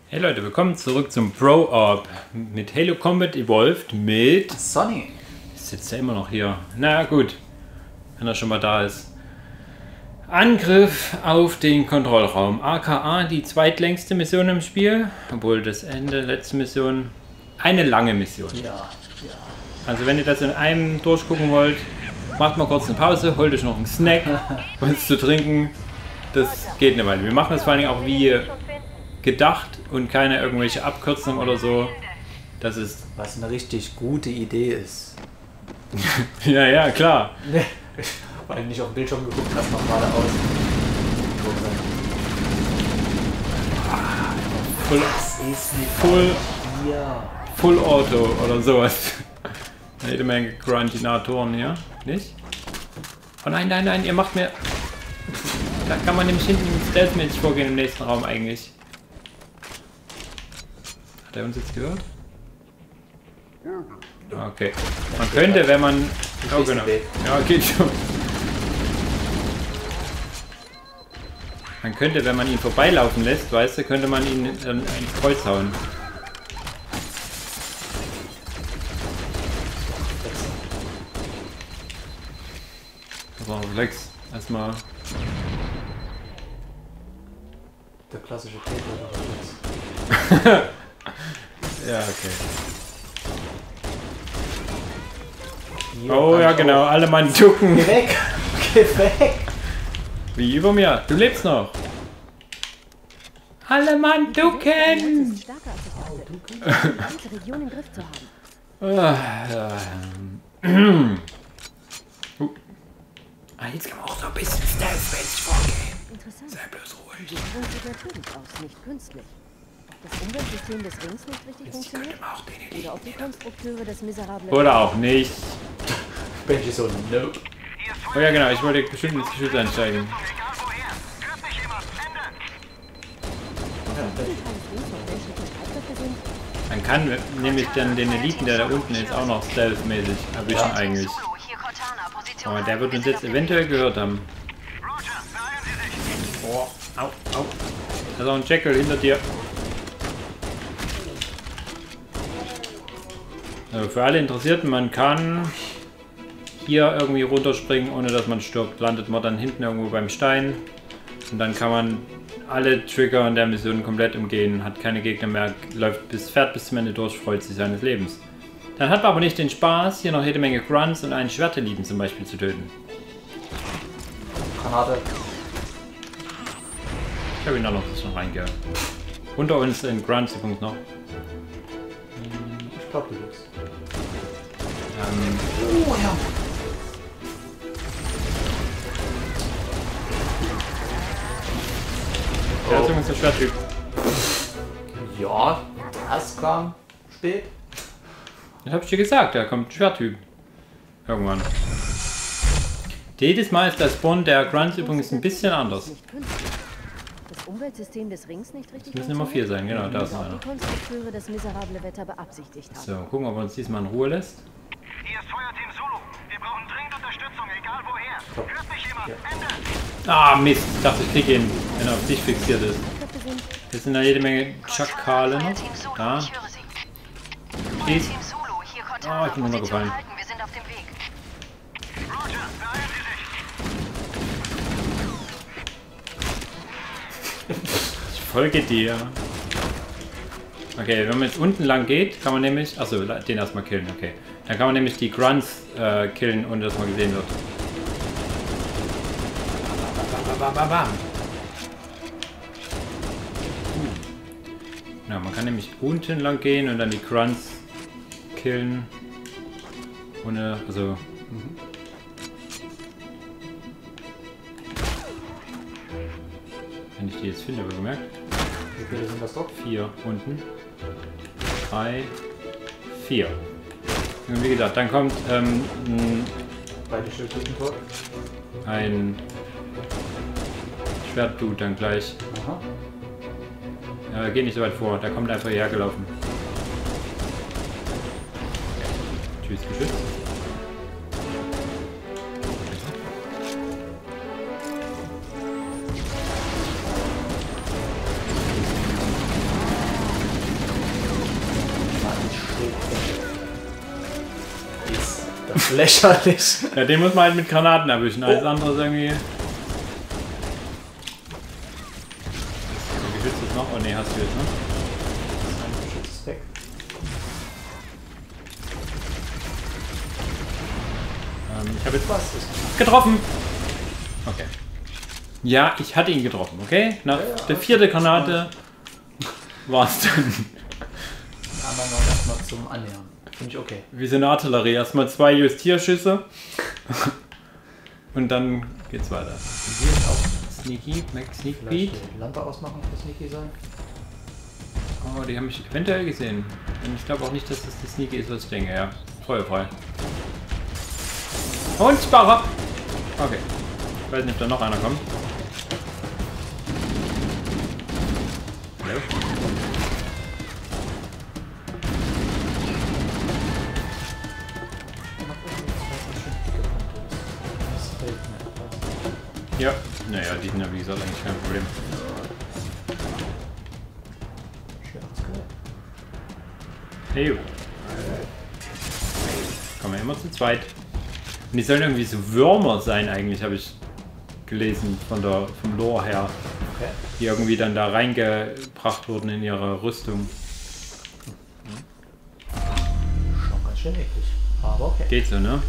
Hey Leute, willkommen zurück zum Pro Orb mit Halo Combat Evolved mit Sonny. Sitzt er immer noch hier? Na gut, wenn er schon mal da ist. Angriff auf den Kontrollraum. AKA die zweitlängste Mission im Spiel, obwohl das Ende letzte Mission eine lange Mission. Ja. Also wenn ihr das in einem durchgucken wollt, macht mal kurz eine Pause, holt euch noch einen Snack, was zu trinken. Das geht eine Weile. Wir machen das vor allen Dingen auch wie gedacht und keine irgendwelche Abkürzungen oder so. Das ist... Was eine richtig gute Idee ist. ja, klar. Weil du nicht auf dem Bildschirm geguckt hast, noch geradeaus. Full Auto oder sowas. Jede Menge Grandinatoren hier. Nicht? Oh nein, ihr macht mir... Da kann man nämlich hinten stealthmäßig vorgehen im nächsten Raum eigentlich. Hat er uns jetzt gehört? Okay. Man könnte, wenn man... Oh genau. Ja, geht schon. Man könnte, wenn man ihn vorbeilaufen lässt, weißt du, könnte man ihn ins Kreuz hauen. So, Reflex. Erstmal. Der klassische Reflex. Ja, okay. Oh ja, genau. Alle Mann ducken. Geh weg! Geh weg! Wie über mir. Du lebst noch. Alle Mann ducken! Jetzt kann man auch so ein bisschen stealth-mäßig vorgehen. Sei bloß ruhig. Nicht künstlich. Das Umweltsystem des Rings nicht richtig funktioniert? Oder ob die Konstrukteure des miserablen... Oder auch nicht. Benji so, nope. Oh ja genau, ich wollte bestimmt ins Geschütz einsteigen. Man kann nämlich dann den Eliten, der da unten ist, auch noch stealth-mäßig erwischen eigentlich. Aber der wird uns jetzt eventuell gehört haben. Oh, au. Da ist auch ein Jackal hinter dir. Also für alle Interessierten, man kann hier irgendwie runterspringen, ohne dass man stirbt. Landet man dann hinten irgendwo beim Stein. Und dann kann man alle Trigger in der Mission komplett umgehen. Hat keine Gegner mehr, fährt bis zum Ende durch, freut sich seines Lebens. Dann hat man aber nicht den Spaß, hier noch jede Menge Grunts und einen Schwerteliten zum Beispiel zu töten. Granate. Ich habe ihn da noch ein bisschen reingehauen. Unter uns in Grunts übrigens noch. Ich glaube, du bist. Oh ja. Der ist übrigens der Schwerttyp. Ja, das kam spät. Das hab ich dir gesagt, da kommt ein Schwerttyp. Irgendwann. Jedes Mal ist der Spawn der Grunts übrigens ein bisschen anders. Das Umweltsystem des Rings nicht richtig. Es müssen immer 4 sein, genau, da ist noch einer. Die Konstrukteure das miserable Wetter beabsichtigt haben. So, gucken, ob er uns diesmal in Ruhe lässt. Hier ist Feuerteam Zulu. Wir brauchen dringend Unterstützung, egal woher. Hört mich jemand? Ende! Ah, Mist. Ich dachte, ich krieg ihn, wenn er auf dich fixiert ist. Jetzt sind da jede Menge Chakale noch. Da. Schieß. Ah, ich bin runtergefallen. Wir sind auf dem Weg. Roger, beeilen Sie sich. Ich folge dir. Okay, wenn man jetzt unten lang geht, kann man nämlich... Achso, den erstmal killen, okay. Dann kann man nämlich die Grunts killen, ohne dass man gesehen wird. Bam. Ja, man kann nämlich unten lang gehen und dann die Grunts killen. Ohne... Also... Wenn ich die jetzt finde, bemerkt. Wie viele sind das dort? 4 unten. 3, 4. Und wie gesagt, dann kommt Beide Schildtypen tot. ein Schwertdude dann gleich. Aha. Geht nicht so weit vor, der kommt einfach hierher gelaufen. Tschüss, Geschütz. lächerlich. Ja, den muss man halt mit Granaten erwischen. Alles andere ist irgendwie... Wie willst du es noch? Oh ne, hast du jetzt, ne? Ein Geschütz ist weg. Ich habe jetzt Was ist getroffen! Okay. Ja, ich hatte ihn getroffen, okay? Nach der 4. Granate war es dann. die anderen noch erstmal zum Annähern. Finde ich okay. Wie so eine Artillerie. Erstmal 2 Justierschüsse. Und dann geht's weiter. Und hier ist auch Sneaky, Max Sneak vielleicht Beat. die Lampe ausmachen für Sneaky sein. Oh, die haben mich eventuell gesehen. Und ich glaube auch nicht, dass das die Sneaky ist, was ich denke, ja. Feuerfrei. Und Sparrer! Okay. Ich weiß nicht, ob da noch einer kommt. Hallo? Das fällt mir etwas. Ja. Naja, die sind ja wie gesagt eigentlich kein Problem. Schweres Gerät. Hey. Kommen wir immer zu zweit. Und die sollen irgendwie so Würmer sein eigentlich, habe ich gelesen vom Lore her. Okay. Die irgendwie dann da reingebracht wurden in ihre Rüstung. Schon ganz schön eklig. Aber okay. Geht so, ne?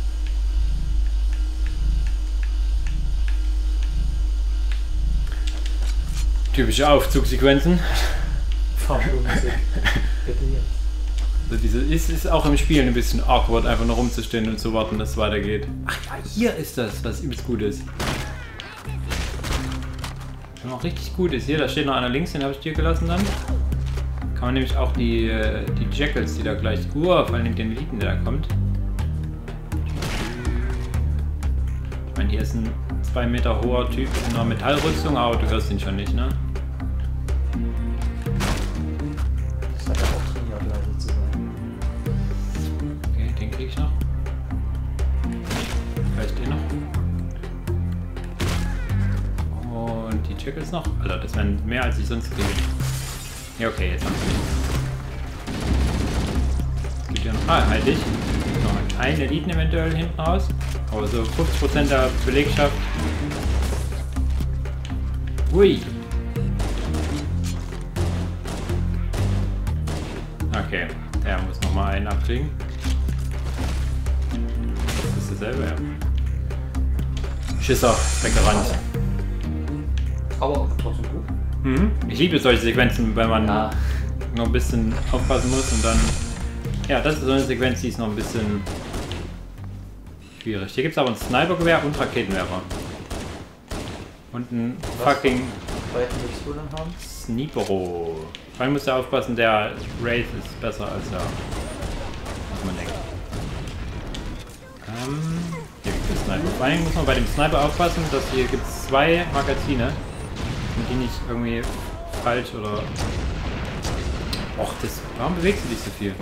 Typische Aufzugsequenzen. Fahrstuhlmusik. Bitte jetzt. Also diese ist auch im Spiel ein bisschen awkward, einfach nur rumzustehen und zu warten, dass es weitergeht. Ach ja, hier ist das, was übelst gut ist. Was auch richtig gut ist. Hier, da steht noch einer links, den habe ich dir gelassen dann. Kann man nämlich auch die Jackals, die da gleich... vor allem den Eliten, der da kommt. Ich meine, hier ist ein 2 Meter hoher Typ in einer Metallrüstung, aber du hörst ihn schon nicht, ne? Das hat ja auch trainiert, leise zu sein. Okay, den krieg ich noch. Vielleicht den noch. Und die Jackals noch. Alter, das wären mehr als ich sonst kriege. Ja, okay, jetzt haben wir es. Gibt ja noch. Ah, halt dich. Noch einen Eliten eventuell hinten raus. Aber so 50% der Belegschaft. Ui. Okay, der muss nochmal einen abkriegen. Das ist dasselbe, ja. Schisser, weggerannt. Aber trotzdem gut. Mhm. Ich liebe solche Sequenzen, weil man Ja. noch ein bisschen aufpassen muss und dann... Ja, das ist so eine Sequenz, die ist noch ein bisschen schwierig. Hier gibt es aber ein Snipergewehr und Raketenwerfer. Und ein fucking Weiten willst du dann haben? Snipero. Vor allem musst du aufpassen, der Wraith ist besser als der, was man denkt. Hier gibt es Sniper. Vor allem muss man bei dem Sniper aufpassen, dass hier gibt es 2 Magazine. Und die nicht irgendwie falsch oder... Och, warum bewegst du dich so viel?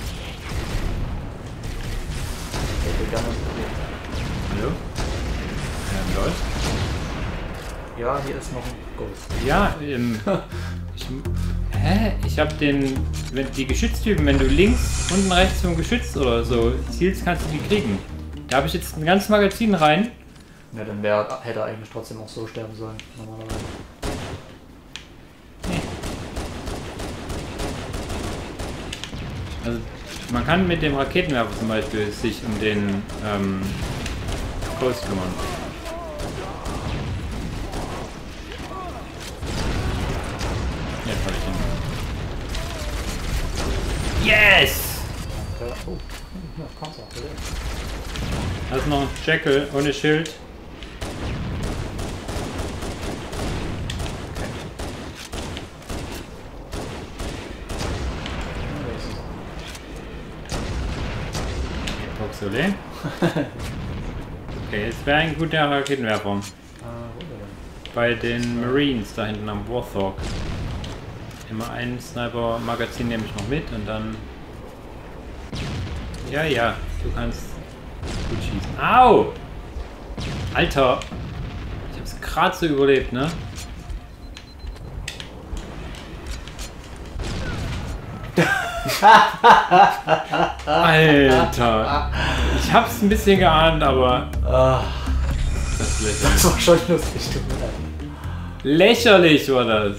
Ich hätte gerne probiert. Hallo? Läuft? Ja, hier ist noch ein Ghost. Ja, ich habe die Geschütztypen, wenn du links, unten rechts vom Geschütz oder so zielst, kannst du die kriegen. Da habe ich jetzt ein ganzes Magazin rein. Ja, dann hätte er eigentlich trotzdem auch so sterben sollen, normalerweise. Also man kann mit dem Raketenwerfer zum Beispiel sich um den Ghost kümmern. Jetzt habe ich ihn. Yes! Okay. Oh, ja, Panzer, bitte. Da ist noch ein Jackal ohne Schild. Voxolé. Okay, jetzt wäre ein guter Raketenwerfer. Wo denn? Bei den Marines da hinten am Warthog. Immer ein Sniper-Magazin nehme ich noch mit und dann... Ja, ja, du kannst gut schießen. Au! Alter! Ich hab's gerade so überlebt, ne? Alter. Ich hab's ein bisschen geahnt, aber... Das ist lächerlich. Das war schon lustig, tut mir leid. Lächerlich war das.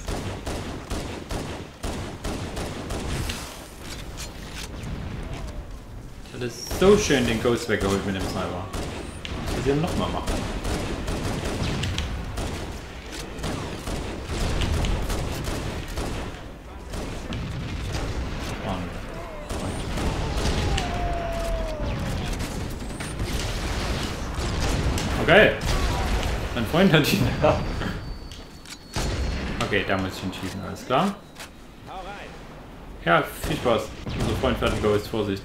Das ist so schön den Ghost weggeholt mit dem Sniper. Ich will den nochmal machen. Okay. Mein Freund hat ihn. Okay, da muss ich ihn schießen, alles klar. Ja, viel Spaß. Unser Freund fährt ein Ghost, Vorsicht.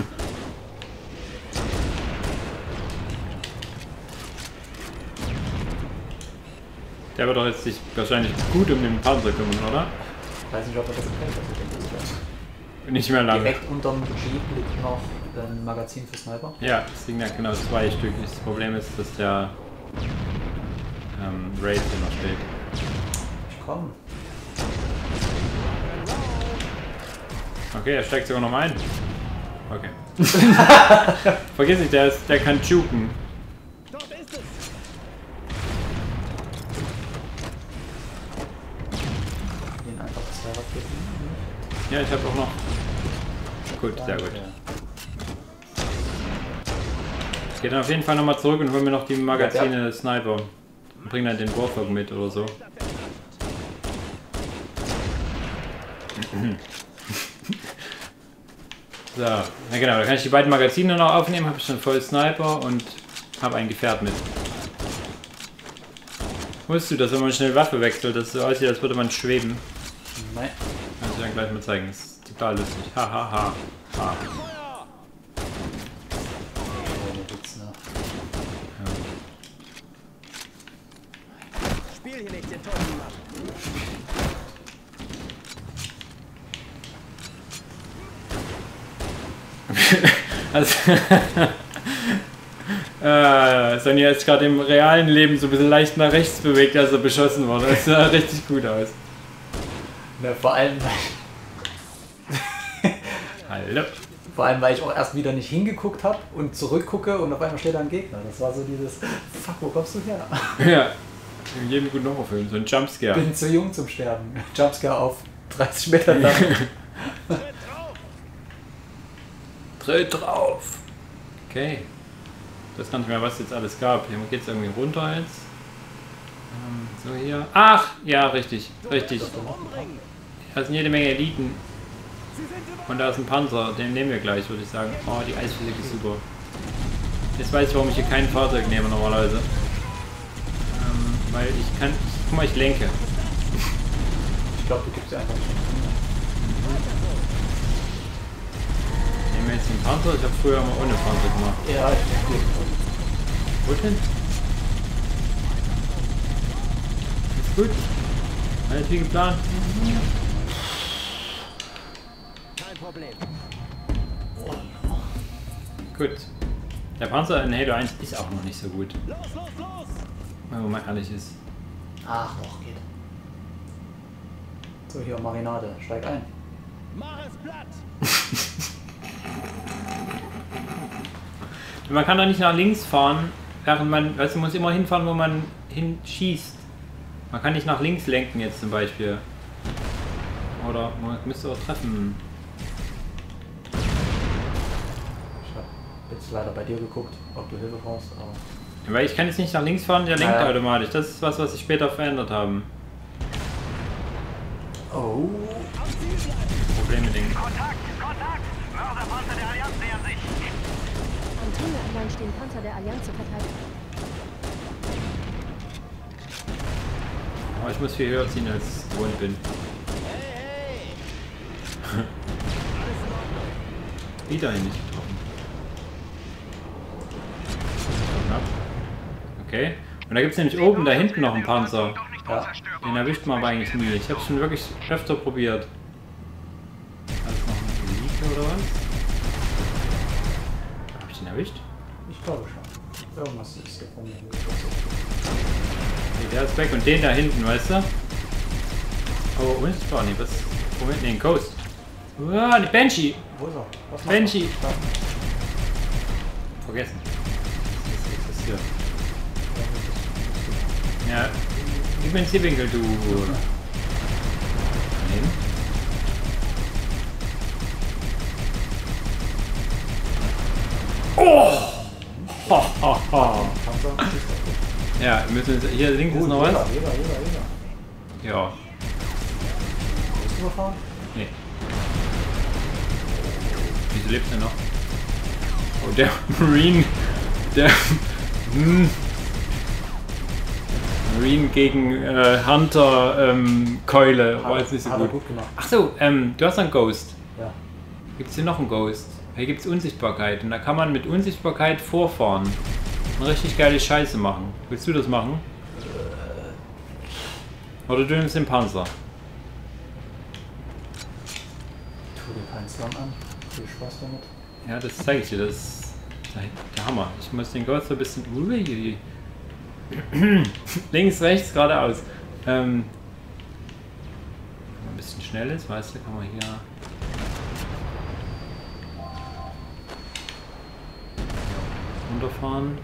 Der wird doch jetzt sich wahrscheinlich gut um den Panzer kümmern, oder? Ich weiß nicht, ob er das kennt, also ich denke, das wäre. Nicht mehr lange. Direkt unterm Jeep liegt noch ein Magazin für Sniper. Ja, es liegen ja genau 2 Stück. Das Problem ist, dass der Raid hier noch steht. Ich komm. Okay, er steigt sogar noch mal ein. Okay. Vergiss nicht, der kann juken. Den einfach 2 Raketen. Ja, ich habe auch noch. Gut, sehr gut. Ich gehe dann auf jeden Fall nochmal zurück und hol mir noch die Magazine Sniper. Und bring dann den Warthog mit oder so. So, na genau, da kann ich die beiden Magazine noch aufnehmen, habe ich schon voll Sniper und habe ein Gefährt mit. Wusstest du, dass wenn man schnell Waffe wechselt, das so aussieht, als würde man schweben? Nein. Kann ich dann gleich mal zeigen, das ist total lustig. Ha ha ha. Ha. Spiel hier nicht den Teufel ab. Also, Sonja ist gerade im realen Leben so ein bisschen leicht nach rechts bewegt, als er beschossen wurde. Das sah richtig gut aus. Na, vor allem, Hallo. weil ich auch erst wieder nicht hingeguckt habe und zurückgucke und auf einmal steht da ein Gegner. Das war so dieses, fuck, wo kommst du her? Ja, in jedem guten Horrorfilm, so ein Jumpscare. Bin zu jung zum Sterben. Jumpscare auf 30 Meter lang. Tritt drauf! Okay. Ich weiß gar nicht mehr, was jetzt alles gab. Hier geht es irgendwie runter jetzt. So hier. Ach! Ja, richtig. Richtig. Da sind jede Menge Eliten. Und da ist ein Panzer. Den nehmen wir gleich, würde ich sagen. Oh, die Eisphysik ist super. Jetzt weiß ich, warum ich hier kein Fahrzeug nehme normalerweise. Weil ich kann... Guck mal, ich lenke. Ich glaube, du gibst dir einfach. Nehmen wir jetzt den Panzer? Ich habe früher mal ohne Panzer gemacht. Ja, ich denke. Wo denn? Ist gut. Alles wie geplant. Kein Problem. Gut. Der Panzer in Halo 1 ist auch noch nicht so gut. Los, los, los! Wenn man mal ehrlich ist. Ach, doch, geht. So, hier Marinade. Steig ein. Mach es platt! Man kann doch nicht nach links fahren, während man, weißt du, muss immer hinfahren, wo man hinschießt. Man kann nicht nach links lenken jetzt zum Beispiel. Oder man müsste auch treffen. Ich habe jetzt leider bei dir geguckt, ob du Hilfe brauchst, aber... Weil ich kann jetzt nicht nach links fahren, der lenkt automatisch. Das ist was sie später verändert haben. Oh. Problem mit den... Kontakt! Kontakt! Mörserpanzer der Allianz nähern sich! Am Tunnel entlang stehen Panzer der Allianz zur Verteidigung. Aber ich muss viel höher ziehen, als ich gewohnt bin. Wieder nicht getroffen. Okay. Und da gibt es nämlich oben da hinten noch einen Panzer. Ja. Den erwischt man aber eigentlich nie. Ich habe es schon wirklich öfter probiert. Also noch eine Elite oder was? Habe ich den erwischt? Ich glaube schon. Irgendwas ist hier von mir. Nee, der ist weg und den da hinten, weißt du? Oh, uns war nicht. Was? Moment, nee, ein Ghost. Die Banshee! Wo ist er? Was macht Banshee! er? Vergessen. Das existiert. Ja, gib mir einen Zielwinkel, du. Nein. Oh! Ha, ha, ha. Ja, wir müssen jetzt, hier links ist noch was. Jeder. Ja. Bist du überfahren? Nee. Wieso lebt er noch? Oh, der Marine. Der. Marine gegen Hunter Keule. War jetzt nicht so Hat er gut. gut gemacht. Ach so, du hast einen Ghost. Ja. Gibt es hier noch einen Ghost? Hier gibt es Unsichtbarkeit. Und da kann man mit Unsichtbarkeit vorfahren. Und richtig geile Scheiße machen. Willst du das machen? Oder du nimmst den Panzer. Tu dir keinen Slum an. Viel Spaß damit. Ja, das zeige ich dir. Das ist der Hammer. Ich muss den Ghost so ein bisschen... Ui. Links, rechts, geradeaus. Wenn man ein bisschen schnell ist, weißt du, kann man hier... runterfahren.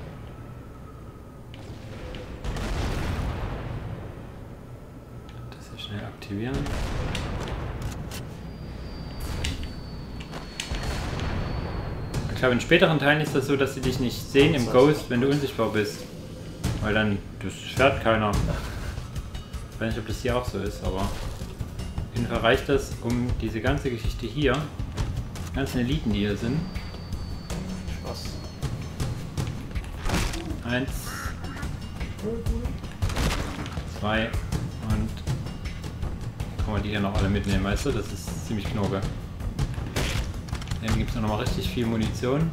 Das hier schnell aktivieren. Ich glaube, in späteren Teilen ist das so, dass sie dich nicht sehen im Ghost, wenn du unsichtbar bist. Weil dann, das fährt keiner. Ich weiß nicht, ob das hier auch so ist, aber auf jeden Fall reicht das, um diese ganze Geschichte hier, die ganzen Eliten, die hier sind. Spaß. 1, 2 und kann man die hier noch alle mitnehmen, weißt du? Das ist ziemlich knoge. Dann gibt es noch mal richtig viel Munition.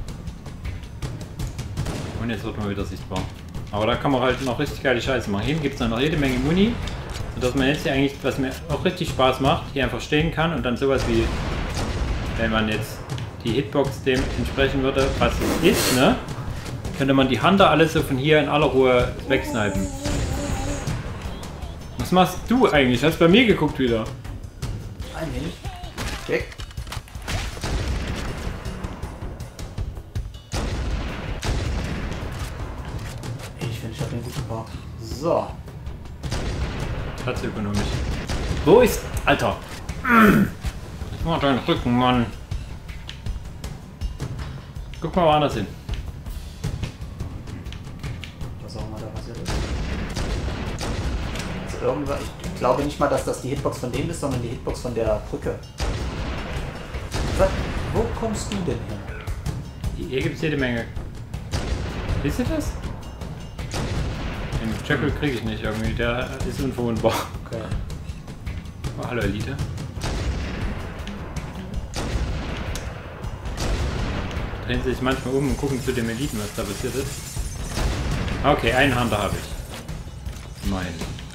Und jetzt wird man wieder sichtbar. Aber da kann man halt noch richtig geile Scheiße machen. Hier gibt es noch jede Menge Muni, sodass man jetzt hier eigentlich, was mir auch richtig Spaß macht, hier einfach stehen kann und dann sowas wie, wenn man jetzt die Hitbox dem entsprechen würde, was es ist, ne? Könnte man die Hunter alles so von hier in aller Ruhe wegsnipen. Was machst du eigentlich? Hast bei mir geguckt wieder? Ein wenig. Check. Ich finde, ich habe den gut gebraucht. So. Platzökonomisch. Wo ist... Alter! Ich mach deinen Rücken, Mann. Guck mal woanders hin. Was auch immer da passiert ist. Also irgendwann, ich glaube nicht mal, dass das die Hitbox von dem ist, sondern die Hitbox von der Brücke. Was? Wo kommst du denn her? Hier gibt es jede Menge. Siehst du das? Den Jackal kriege ich nicht irgendwie, der ist unverwundbar. Okay. Oh, hallo Elite. Drehen sie sich manchmal um und gucken zu den Eliten, was da passiert ist. Okay, einen Hunter habe ich. Immerhin.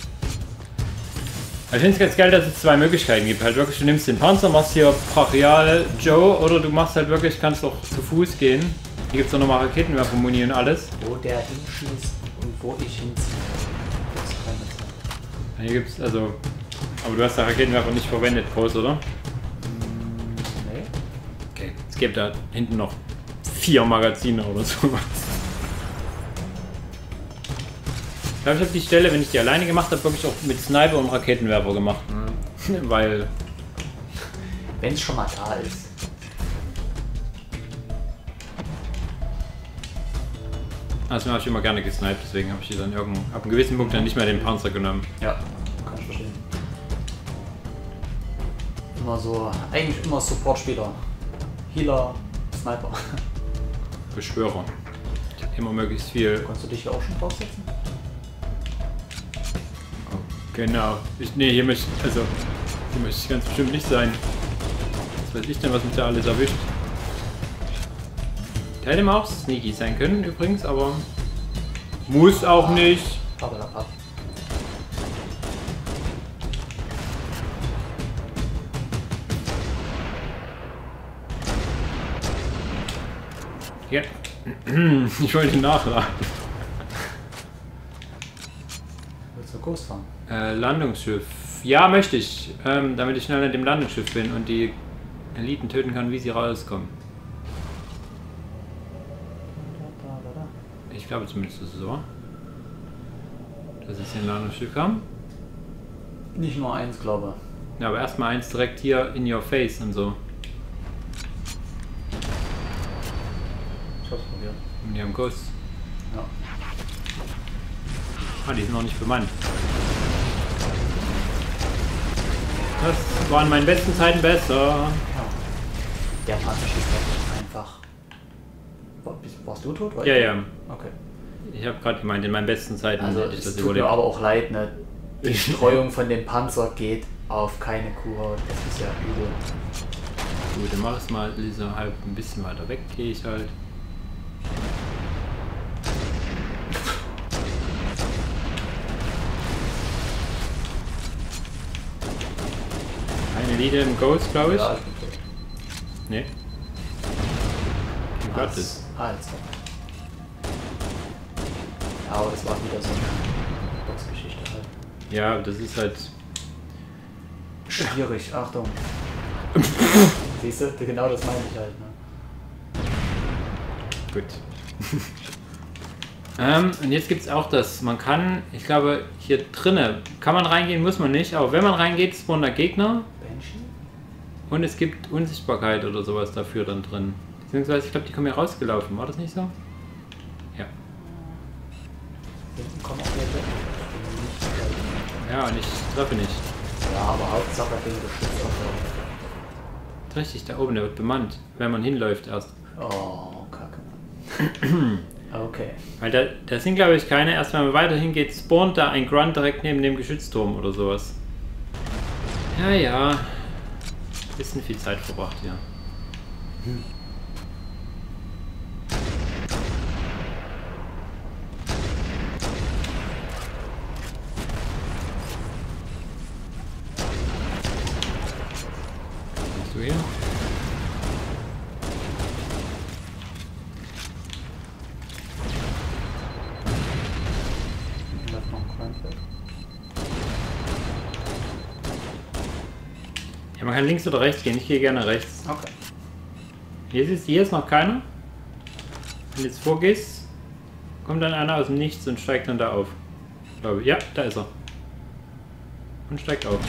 Ich finde es ganz geil, dass es zwei Möglichkeiten gibt. Halt wirklich, du nimmst den Panzer, machst hier Brachial Joe oder du machst halt wirklich, kannst doch zu Fuß gehen. Hier gibt es doch nochmal Raketenwerfer-Muni und alles. Wo der hinschießt und wo ich hinziehe. Das ist keine Zeit. Hier gibt's also. Aber du hast den Raketenwerfer nicht verwendet, groß, oder? Nee. Okay. Es gibt da hinten noch 4 Magazine oder sowas. Ich glaube, ich habe die Stelle, wenn ich die alleine gemacht habe, wirklich auch mit Sniper und Raketenwerfer gemacht. Weil. Wenn es schon mal da ist. Also habe ich immer gerne gesniped, deswegen habe ich hier dann ab einem gewissen Punkt dann nicht mehr den Panzer genommen. Ja, kann ich verstehen. Immer so, eigentlich immer Support-Spieler. Healer, Sniper. Beschwörer. Immer möglichst viel. Kannst du dich hier auch schon draufsetzen? Genau. Hier möchte ich ganz bestimmt nicht sein. Was weiß ich denn, was mich da alles erwischt. Der hätte mal auch sneaky sein können übrigens, aber muss auch nicht. Pappelapapp. Ja. Ich wollte nachladen. Willst du Ghost fahren? Landungsschiff. Ja, möchte ich. Damit ich schnell in dem Landungsschiff bin und die Eliten töten kann, wie sie rauskommen. Ich glaube zumindest ist es so. Dass es hier ein Ladungsstück haben. Nicht nur eins, glaube Ja, aber erstmal eins direkt hier in your face und so. ich. hab's probiert. Und die haben Ghosts. Ja. Ah, die sind noch nicht bemannt. Das waren in meinen besten Zeiten besser. Ja. Der Panzer schießt halt einfach. Warst du tot? Ja, ja. Okay. Ich habe gerade gemeint, in meinen besten Zeiten Also hätte ich es das tut mir überlebt. aber auch leid, ne? Die Streuung von dem Panzer geht auf keine Kuhhaut. Das ist ja übel. Gut, dann mach es mal Lisa halb ein bisschen weiter weg, gehe ich halt. Eine Elite im Ghost, glaube ich. Ja, ich bin tot. Nee. Wie Gott ist. Also. Ja, aber das war wieder so eine Boxgeschichte halt. Ja, das ist halt. Schwierig, Achtung. Siehst du, genau das meine ich halt, ne? Gut. Und jetzt gibt es auch das. Man kann, ich glaube, hier drinnen kann man reingehen, muss man nicht, aber wenn man reingeht, spawnen da Gegner. Banshee? Und es gibt Unsichtbarkeit oder sowas dafür dann drin. Beziehungsweise, ich glaube, die kommen hier rausgelaufen. War das nicht so? Ja. Hinten kommen auch welche. Ja, und ich treffe nicht. Ja, aber Hauptsache den geschützt auf Richtig, da oben, der wird bemannt, wenn man hinläuft erst. der. Oh, Kacke. Okay. Weil da sind, glaube ich, keine. Erst wenn man weiter hingeht, spawnt da ein Grunt direkt neben dem Geschützturm oder sowas. Ja, ja. Bisschen viel Zeit verbracht hier. Bist du hier? Läuft noch ein Grunt weg. Ja, man kann links oder rechts gehen. Ich gehe gerne rechts. Okay. Hier ist noch keiner. Wenn du jetzt vorgehst, kommt dann einer aus dem Nichts und steigt dann da auf. Ich glaube, ja, da ist er. Und steigt auf.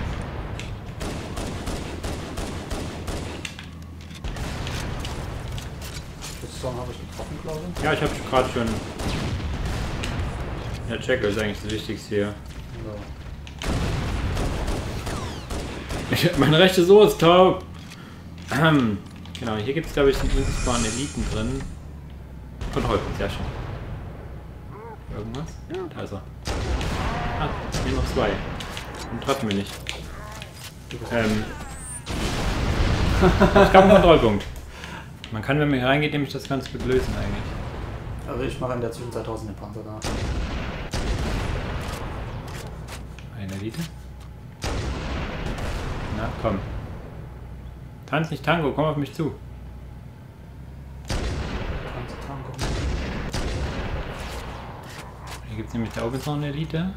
Schutzstorm habe ich getroffen, glaube ich. Ja, ich habe gerade schon. Ja, Checker ist eigentlich das Wichtigste hier. So. Meine rechte Sohle ist taub. Genau, hier gibt es, glaube ich, einen unsichtbaren Eliten drin. Kontrollpunkt, sehr schön. Irgendwas? Da ist er. Ah, hier noch zwei. Und treffen wir nicht. Ich habe einen Kontrollpunkt. Man kann, wenn man hier reingeht, nämlich das ganz gut lösen eigentlich. Also ich mache in der Zwischenzeit 1000 den Panzer da. Eine Elite. Na, komm. Tanz nicht Tango, komm auf mich zu. Hier gibt es nämlich da oben ist noch eine Elite.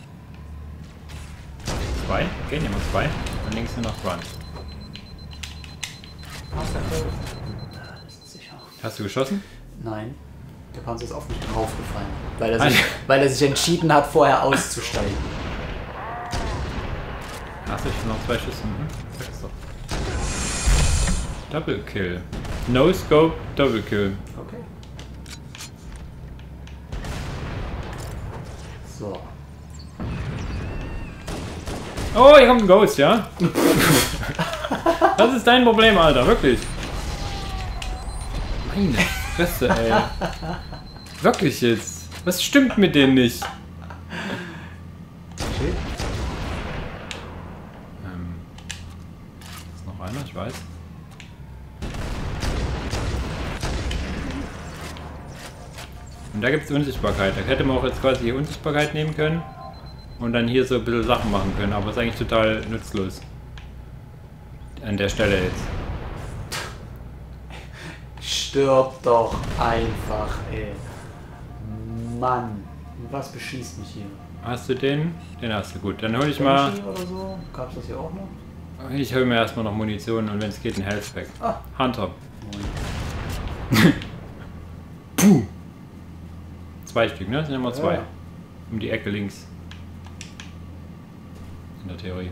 Zwei? Okay, nehmen wir zwei. Und links sind noch Grunt. Das ist sicher. Hast du geschossen? Nein. Der Panzer ist auf mich draufgefallen. Weil er sich entschieden hat, vorher auszusteigen. Achso, ich noch zwei Schüsse. Sag's doch. Double Kill. No Scope, Double Kill. Okay. So. Oh, hier kommt ein Ghost, ja? Das ist dein Problem, Alter, wirklich. Meine Fresse, ey. Wirklich jetzt. Was stimmt mit denen nicht? Okay. Ist noch einer, ich weiß. Und da gibt es Unsichtbarkeit. Da hätte man auch jetzt quasi hier Unsichtbarkeit nehmen können und dann hier so ein bisschen Sachen machen können, aber ist eigentlich total nutzlos. An der Stelle jetzt. Stirb doch einfach, ey. Mann. Was beschießt mich hier? Hast du den? Den hast du, gut. Dann hol ich mal. Banshee oder so? Gab's das hier auch noch? Ich hole mir erstmal noch Munition und wenn es geht ein Healthpack. Ah. Hunter. Puh. 2 Stück, ne? Das sind immer 2. Ja. Um die Ecke links. In der Theorie.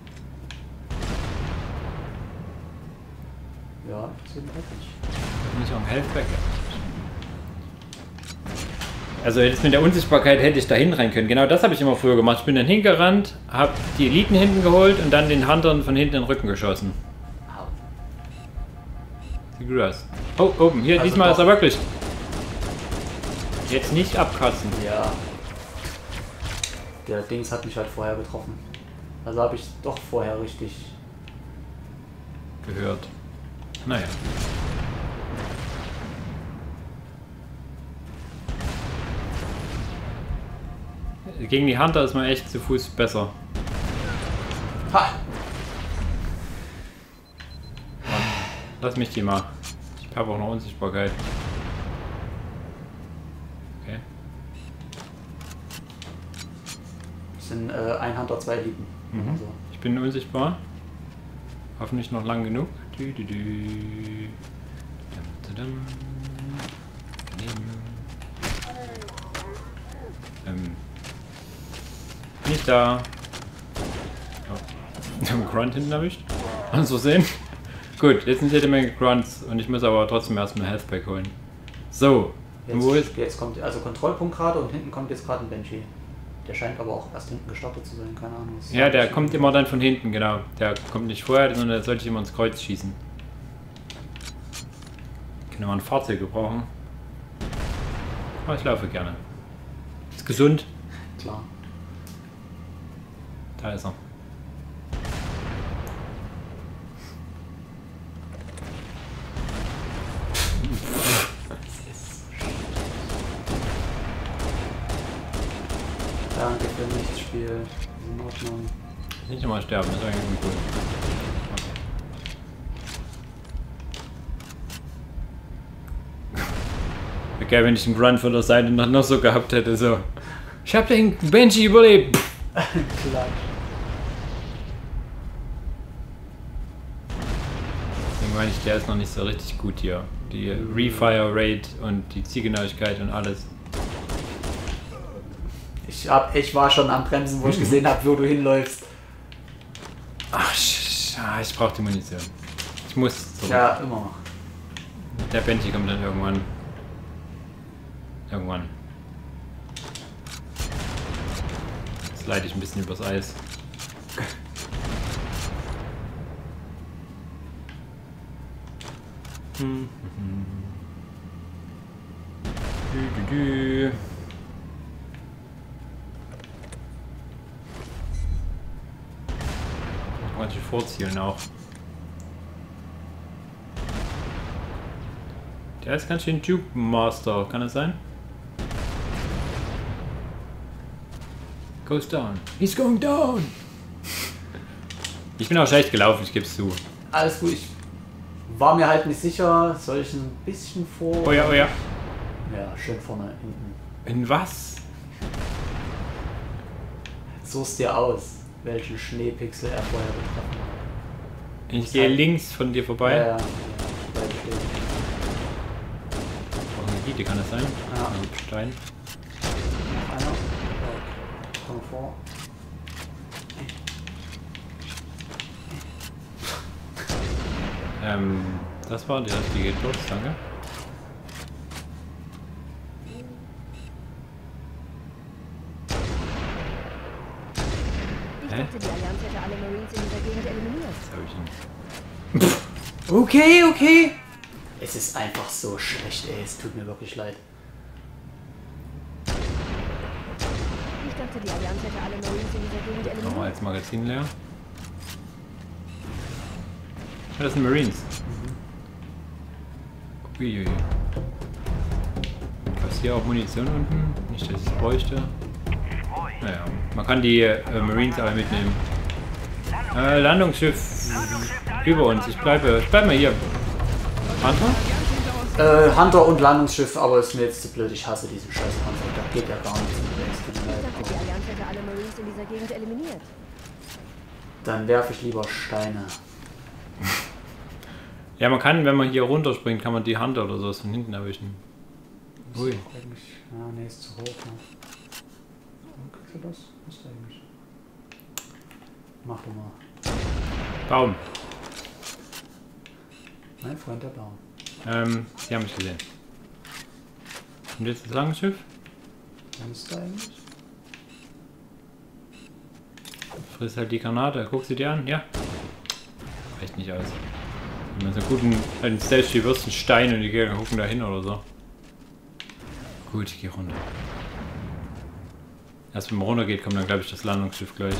Ja, das geht nicht. Da muss ich auch ein Healthpack. Also jetzt mit der Unsichtbarkeit hätte ich da hinrennen können. Genau das habe ich immer früher gemacht. Ich bin dann hingerannt, habe die Eliten hinten geholt und dann den Huntern von hinten in den Rücken geschossen. Au. Sieht gut aus. Oh, oben. Hier, Also diesmal doch. ist er wirklich. Jetzt nicht abkratzen. Ja. Der Dings hat mich halt vorher getroffen. Also habe ich doch vorher richtig... Gehört. Naja. Gegen die Hunter ist man echt zu Fuß besser. Ha! Lass mich die mal. Ich habe auch noch Unsichtbarkeit. Okay. Das sind ein Hunter, 2 Eliten. Also. Ich bin unsichtbar. Hoffentlich noch lang genug. Nicht da. Oh. Ich habe einen Grunt hinten erwischt. Kannst du sehen? Gut, jetzt sind jede Menge Grunts und ich muss aber trotzdem erstmal Healthpack holen. So, und wo ist. Jetzt kommt also Kontrollpunkt gerade und hinten kommt jetzt gerade ein Banshee. Der scheint aber auch erst hinten gestartet zu sein, keine Ahnung. Ja, der kommt immer dann von hinten, genau. Der kommt nicht vorher, sondern der sollte ich immer ins Kreuz schießen. Können wir ein Fahrzeug gebrauchen. Aber ich laufe gerne. Ist gesund. Klar. Da ist er. Danke für nichts Spiel. In Ordnung. Nicht immer sterben, das ist eigentlich uncool. Wäre geil, wenn ich einen Grunt von der Seite noch so gehabt hätte, so. Ich hab den Banshee überlebt! Klar. Deswegen meine ich, der ist noch nicht so richtig gut hier. Die Refire Rate und die Zielgenauigkeit und alles. Ich war schon am Bremsen, wo ich gesehen habe, wo du hinläufst. Ach, ich brauche die Munition. Ich muss zurück. Ja, immer noch. Der Banshee kommt dann irgendwann. Irgendwann. Jetzt leite ich ein bisschen übers Eis. Dü. Manche vorzielen auch. Der ist ganz schön Duke Master, kann das sein? Goes down. He's going down! Ich bin auch schlecht gelaufen, ich geb's zu. Alles gut, ich war mir halt nicht sicher, soll ich ein bisschen vor... Oh ja, oh ja. Ja, schön vorne, hinten. In was? Such's dir aus, welchen Schneepixel er vorher getroffen hat. Ich gehe links von dir vorbei. Ja, beide stehen. Oh, eine Giete kann das sein? Ja. Ein Stein. Noch einer. Komm vor. Das war der, die geht los, danke. Ich dachte, die Allianz hätte alle Marines in dieser Gegend eliminiert. Das habe ich nicht. Okay. Es ist einfach so schlecht, ey. Es tut mir wirklich leid. Ich dachte, die Allianz hätte alle Marines in dieser Gegend eliminiert. Nochmal als Magazin leer. Ja, das sind Marines. Uiui. Was hier auch Munition unten? Nicht, dass ich es bräuchte. Naja, man kann die Marines aber mitnehmen. Landungsschiff über uns. Ich bleib mal hier. Hunter? Hunter und Landungsschiff, aber ist mir jetzt zu blöd. Ich hasse diesen scheiß Hunter. Da geht ja gar nichts mit Ich dachte, die Allianz hätte alle Marines in dieser Gegend eliminiert. Dann werfe ich lieber Steine. Ja, man kann, wenn man hier runterspringt, kann man die Hand oder sowas von hinten erwischen. Ui. Eigentlich, ja, nee, ist zu hoch. Ne? Kriegst du das? Was ist eigentlich? Mach du mal. Baum. Mein Freund, der Baum. Sie haben mich gesehen. Und jetzt das lange Schiff? Kannst du eigentlich? Frisst halt die Granate. Guck sie dir an, ja? Reicht nicht aus. Wenn man so einen guten alten Stage wirst einen Stein und die Gegner gucken da hin oder so. Gut, ich gehe runter. Erst wenn man runter geht, kommt dann glaube ich das Landungsschiff gleich.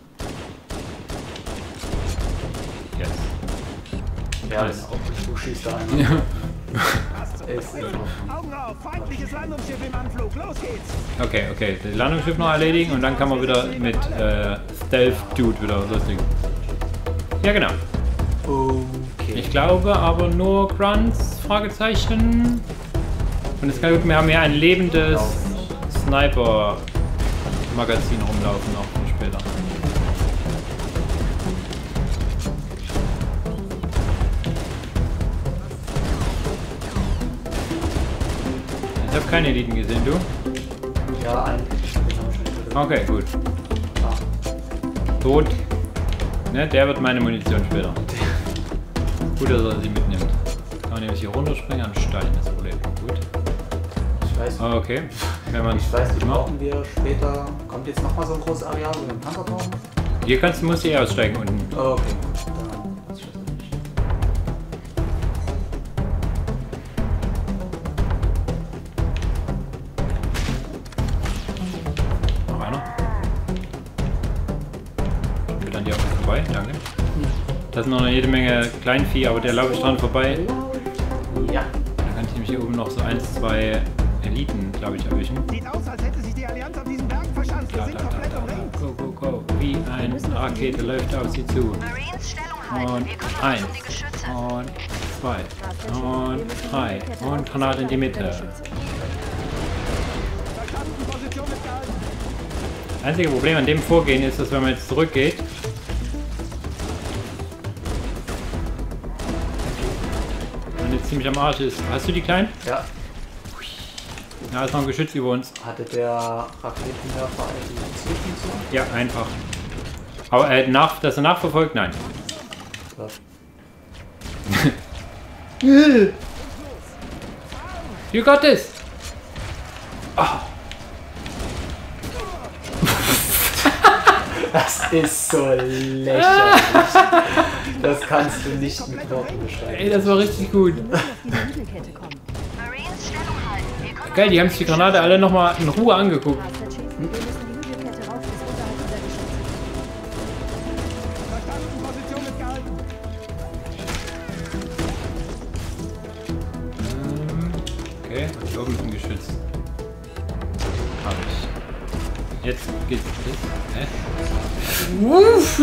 Yes. Ja, Nice. genau. Du schießt da einen. Ja. Ist in Ordnung. Augen auf, feindliches Landungsschiff im Anflug. Los geht's. Okay, okay. Das Landungsschiff noch erledigen und dann kann man wieder mit Stealth Dude wieder loslegen. Ja, genau. Okay. Ich glaube aber nur Grunts, Fragezeichen. Und es kann gut, wir haben hier ein lebendes Sniper-Magazin rumlaufen, auch für später. Ich habe keine Eliten gesehen, du? Ja, einen. Den haben wir schon getötet. Okay, gut. Ah. Tot. Ne, der wird meine Munition später. Gut, dass er sie mitnimmt. Kann man nämlich hier runterspringen an Stein, das Problem. Gut. Ich weiß nicht. Okay. Wenn man Ich weiß nicht, macht. brauchen wir später. Kommt jetzt nochmal so ein großes Areal, wo wir einen Panzer brauchen? Hier musst du eh aussteigen unten. Oh, okay, gut. Dann weiß ich das nicht. Noch einer. Ich will an dir auch vorbei, danke. Da sind noch jede Menge Kleinvieh, aber der laufe ich dran vorbei. Ja. Da kann ich nämlich hier oben noch so 1, 2 Eliten, glaube ich, erwischen. Sieht aus, als hätte sich die Allianz auf diesem Berg verschanzt. Wir Da, sind da, da, komplett da, umringt. da. Go, go, go. Wie eine Rakete läuft auf sie zu. Marines Stellung halten. Und Wir kümmern uns 1 um die Geschütze. und 2 und 3 und Granate in die Mitte. Verstanden, Position ist gehalten. Das einzige Problem an dem Vorgehen ist, dass wenn man jetzt zurückgeht, man jetzt ziemlich am Arsch ist. Hast du die Kleinen? Ja. Da ist noch ein Geschütz über uns. Hatte der Raketenwerfer eigentlich Zwischenzug? Ja, einfach. Aber dass er nachverfolgt? Nein. Ja. You got this! Das ist so lächerlich. Das kannst du nicht mit Worten beschreiben. Ey, das war richtig gut. Wir müssen auf diese Hügelkette kommen. Marines Stellung halten. Wir kümmern Geil, die haben sich die Granate alle nochmal in Ruhe angeguckt. Master Chief, wir müssen die Hügelkette rauf bis unterhalb dieser Geschütze. Verstanden, Position ist gehalten. Okay, und hier oben ist ein Geschütz. Hab ich. Jetzt geht's. Hä? Wuff!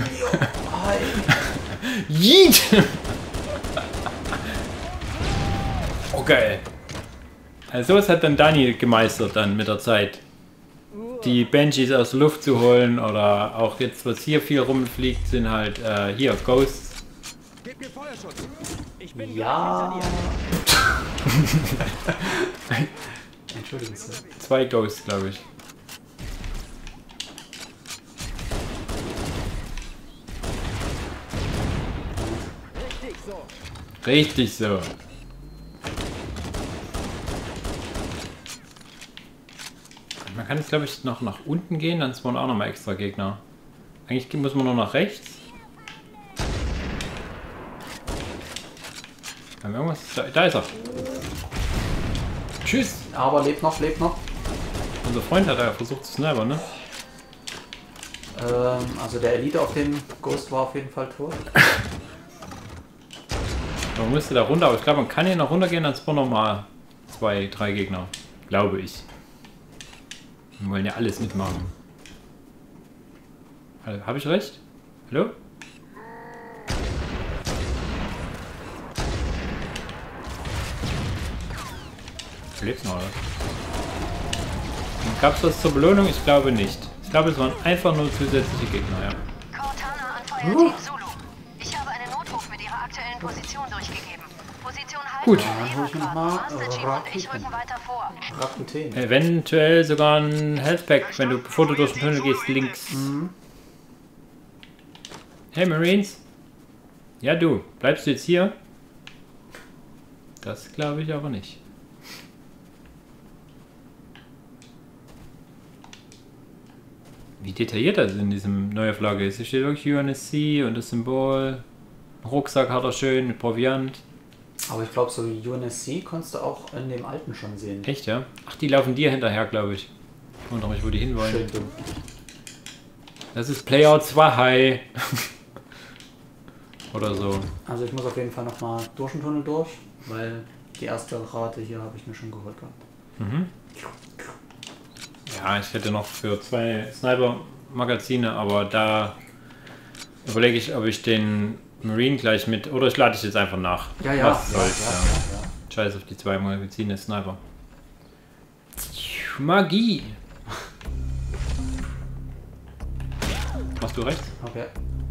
Yeet! Okay. Also sowas hat dann Dani gemeistert dann mit der Zeit. Die Banshees aus der Luft zu holen oder auch jetzt, was hier viel rumfliegt, sind halt hier Ghosts. Gib mir Feuerschutz. Ich bin Ja. gleich hinter dir. Entschuldigung, Sir. 2 Ghosts, glaube ich. Richtig so. Richtig so. Man kann jetzt, glaube ich, noch nach unten gehen, dann spawnen auch nochmal extra Gegner. Eigentlich muss man nur nach rechts. Haben wir irgendwas? Da ist er. Tschüss. Aber lebt noch, lebt noch. Unser Freund hat ja versucht zu snipern, ne? Also der Elite auf dem Ghost war auf jeden Fall tot. Man müsste da runter, aber ich glaube, man kann hier noch runtergehen, dann spawnen nochmal 2, 3 Gegner. Glaube ich. Wir wollen ja alles mitmachen. Habe ich recht? Hallo? Du lebst noch, oder? Gab es was zur Belohnung? Ich glaube nicht. Ich glaube, es waren einfach nur zusätzliche Gegner, ja. Cortana Feuerteam Zulu. Ich habe einen Notruf mit Ihrer aktuellen Position durchgegeben. Position halten. Gut. Master Chief und ich rücken weiter vor. Rakuten. Eventuell sogar ein Health Pack, wenn du, bevor du durch den Tunnel gehst, links. Hey Marines. Ja du, bleibst du jetzt hier? Das glaube ich aber nicht. Wie detailliert das in diesem neuen Flagge ist. Hier steht wirklich UNSC und das Symbol. Rucksack hat er schön mit Proviant. Aber ich glaube, so UNSC konntest du auch in dem alten schon sehen. Echt, ja? Ach, die laufen dir hinterher, glaube ich. Ich wundere mich, wo die hinwollen. Schön dumm. Das ist Playout 2 oder so. Also ich muss auf jeden Fall nochmal durch den Tunnel durch, weil die erste Rate hier habe ich mir schon geholt gehabt. Mhm. Ja, ich hätte noch für 2 Sniper-Magazine, aber da überlege ich, ob ich den Marine gleich mit... Oder ich lade es jetzt einfach nach. Ja, ja. Was soll's, ja. Scheiß auf die 2 Magazine Sniper. Magie! Machst du rechts? Okay.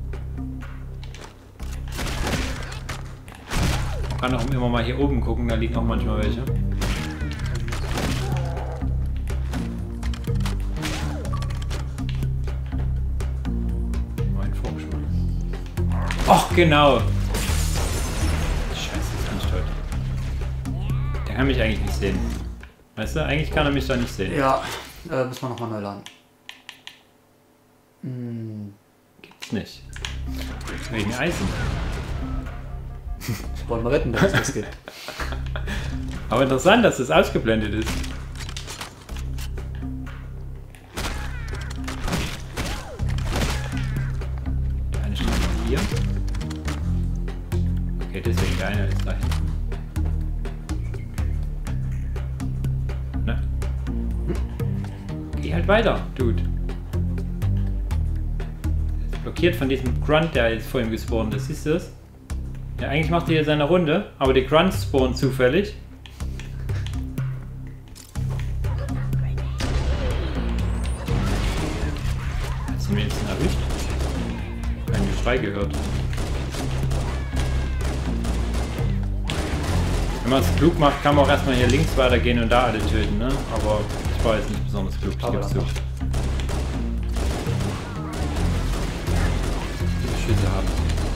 Ich kann auch immer mal hier oben gucken, da liegen auch manchmal welche. Mein Vorgeschmack. Och, genau! Scheiße, das kann ich heute. Der kann mich eigentlich nicht sehen. Weißt du, eigentlich kann er mich da nicht sehen. Ja, müssen wir nochmal neu laden. Gibt's nicht. Wegen Eisen. Wollen wir retten, dass es das gibt. Aber interessant, dass das ausgeblendet ist. Der eine steht noch hier. Okay, deswegen der eine ist da hinten. Na? Geh halt weiter, Dude. Er ist blockiert von diesem Grunt, der jetzt vor ihm gespawnt ist. Siehst du das? Ja, eigentlich macht er hier seine Runde, aber die Grunts spawnen zufällig. Hast du mir jetzt erwischt? Kein Geschrei gehört. Wenn man es klug macht, kann man auch erstmal hier links weitergehen und da alle töten, ne? Aber ich war jetzt nicht besonders klug, ich gebe es zu. Die Schüsse haben.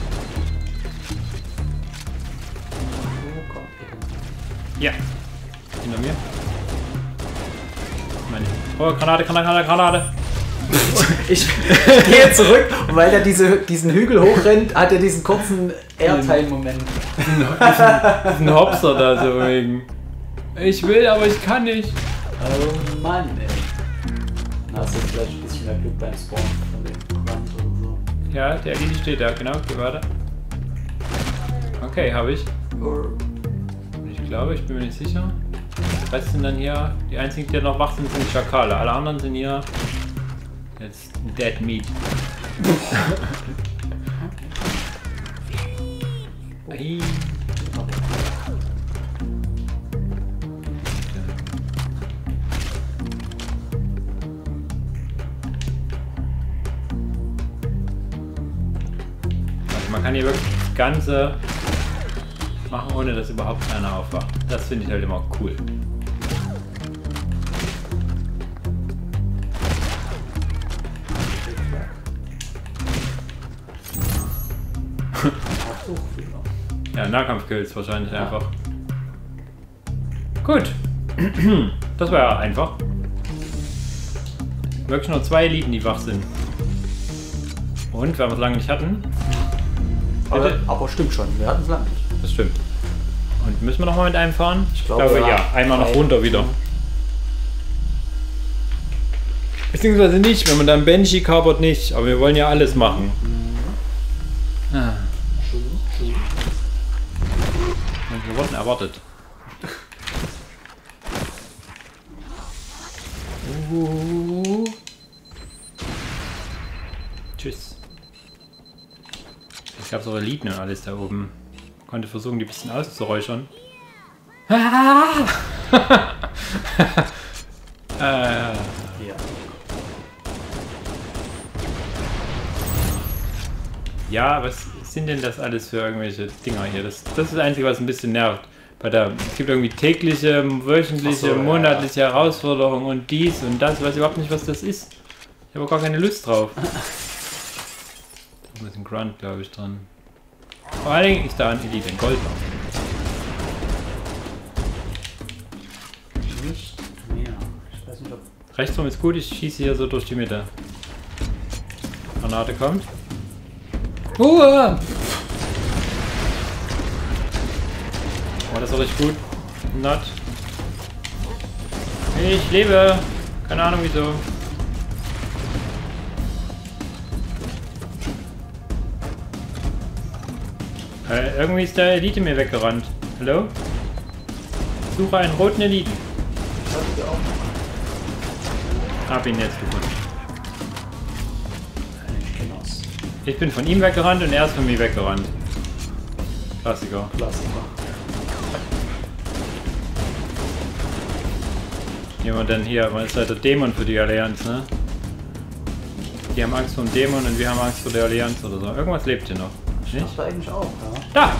Ja, hinter mir. Meine. Oh, Granate, Granate, Granate. Ich gehe zurück und weil er diesen Hügel hochrennt, hat er diesen kurzen Airtime-Moment. Diesen Hopster da so wegen. Ich will, aber ich kann nicht. Oh Mann, ey. Na, hast du vielleicht ein bisschen mehr Glück beim Spawn von dem Quant oder so. Ja, der Elite steht da, genau. Geh weiter. Okay, habe ich. Ich glaube, ich bin mir nicht sicher. Die Rest sind dann hier, die einzigen, die noch wach sind, sind Schakale. Alle anderen sind hier jetzt Dead Meat. Hey. Also man kann hier wirklich das Ganze machen, ohne dass überhaupt keiner aufwacht. Das finde ich halt immer cool. Ja, Nahkampfkills wahrscheinlich einfach. Gut. Das war ja einfach. Wirklich nur 2 Eliten, die wach sind. Und, weil wir es lange nicht hatten. Aber stimmt schon, wir hatten es lange nicht. Das stimmt. Und müssen wir noch mal mit einem fahren? Ich glaube ja. Einmal noch runter wieder. Beziehungsweise nicht, wenn man dann Banshee kapert nicht. Aber wir wollen ja alles machen. Ah. Wir wurden erwartet. Tschüss. Ich glaube, so Eliten und alles da oben. Konnte versuchen, die ein bisschen auszuräuchern. Ja. Ja, was sind denn das alles für irgendwelche Dinger hier? Das ist das Einzige, was ein bisschen nervt. Es gibt irgendwie tägliche, wöchentliche, monatliche Herausforderungen und dies und das. Ich weiß überhaupt nicht, was das ist. Ich habe gar keine Lust drauf. Da ist ein bisschen Grunt, glaube ich, dran. Vor allen Dingen ist da ein Elite in Gold. Nicht mehr. Ich weiß nicht, ob... Rechtsrum ist gut, ich schieße hier so durch die Mitte. Granate kommt. Oh, das war richtig gut. Not. Ich lebe. Keine Ahnung wieso. Irgendwie ist der Elite mir weggerannt. Hallo? Suche einen roten Eliten. Hab ihn jetzt gefunden. Ich bin von ihm weggerannt und er ist von mir weggerannt. Klassiker. Jemand denn hier? Man ist halt der Dämon für die Allianz, ne? Die haben Angst vor dem Dämon und wir haben Angst vor der Allianz oder so. Irgendwas lebt hier noch. Ich dachte eigentlich auch, ja. Da!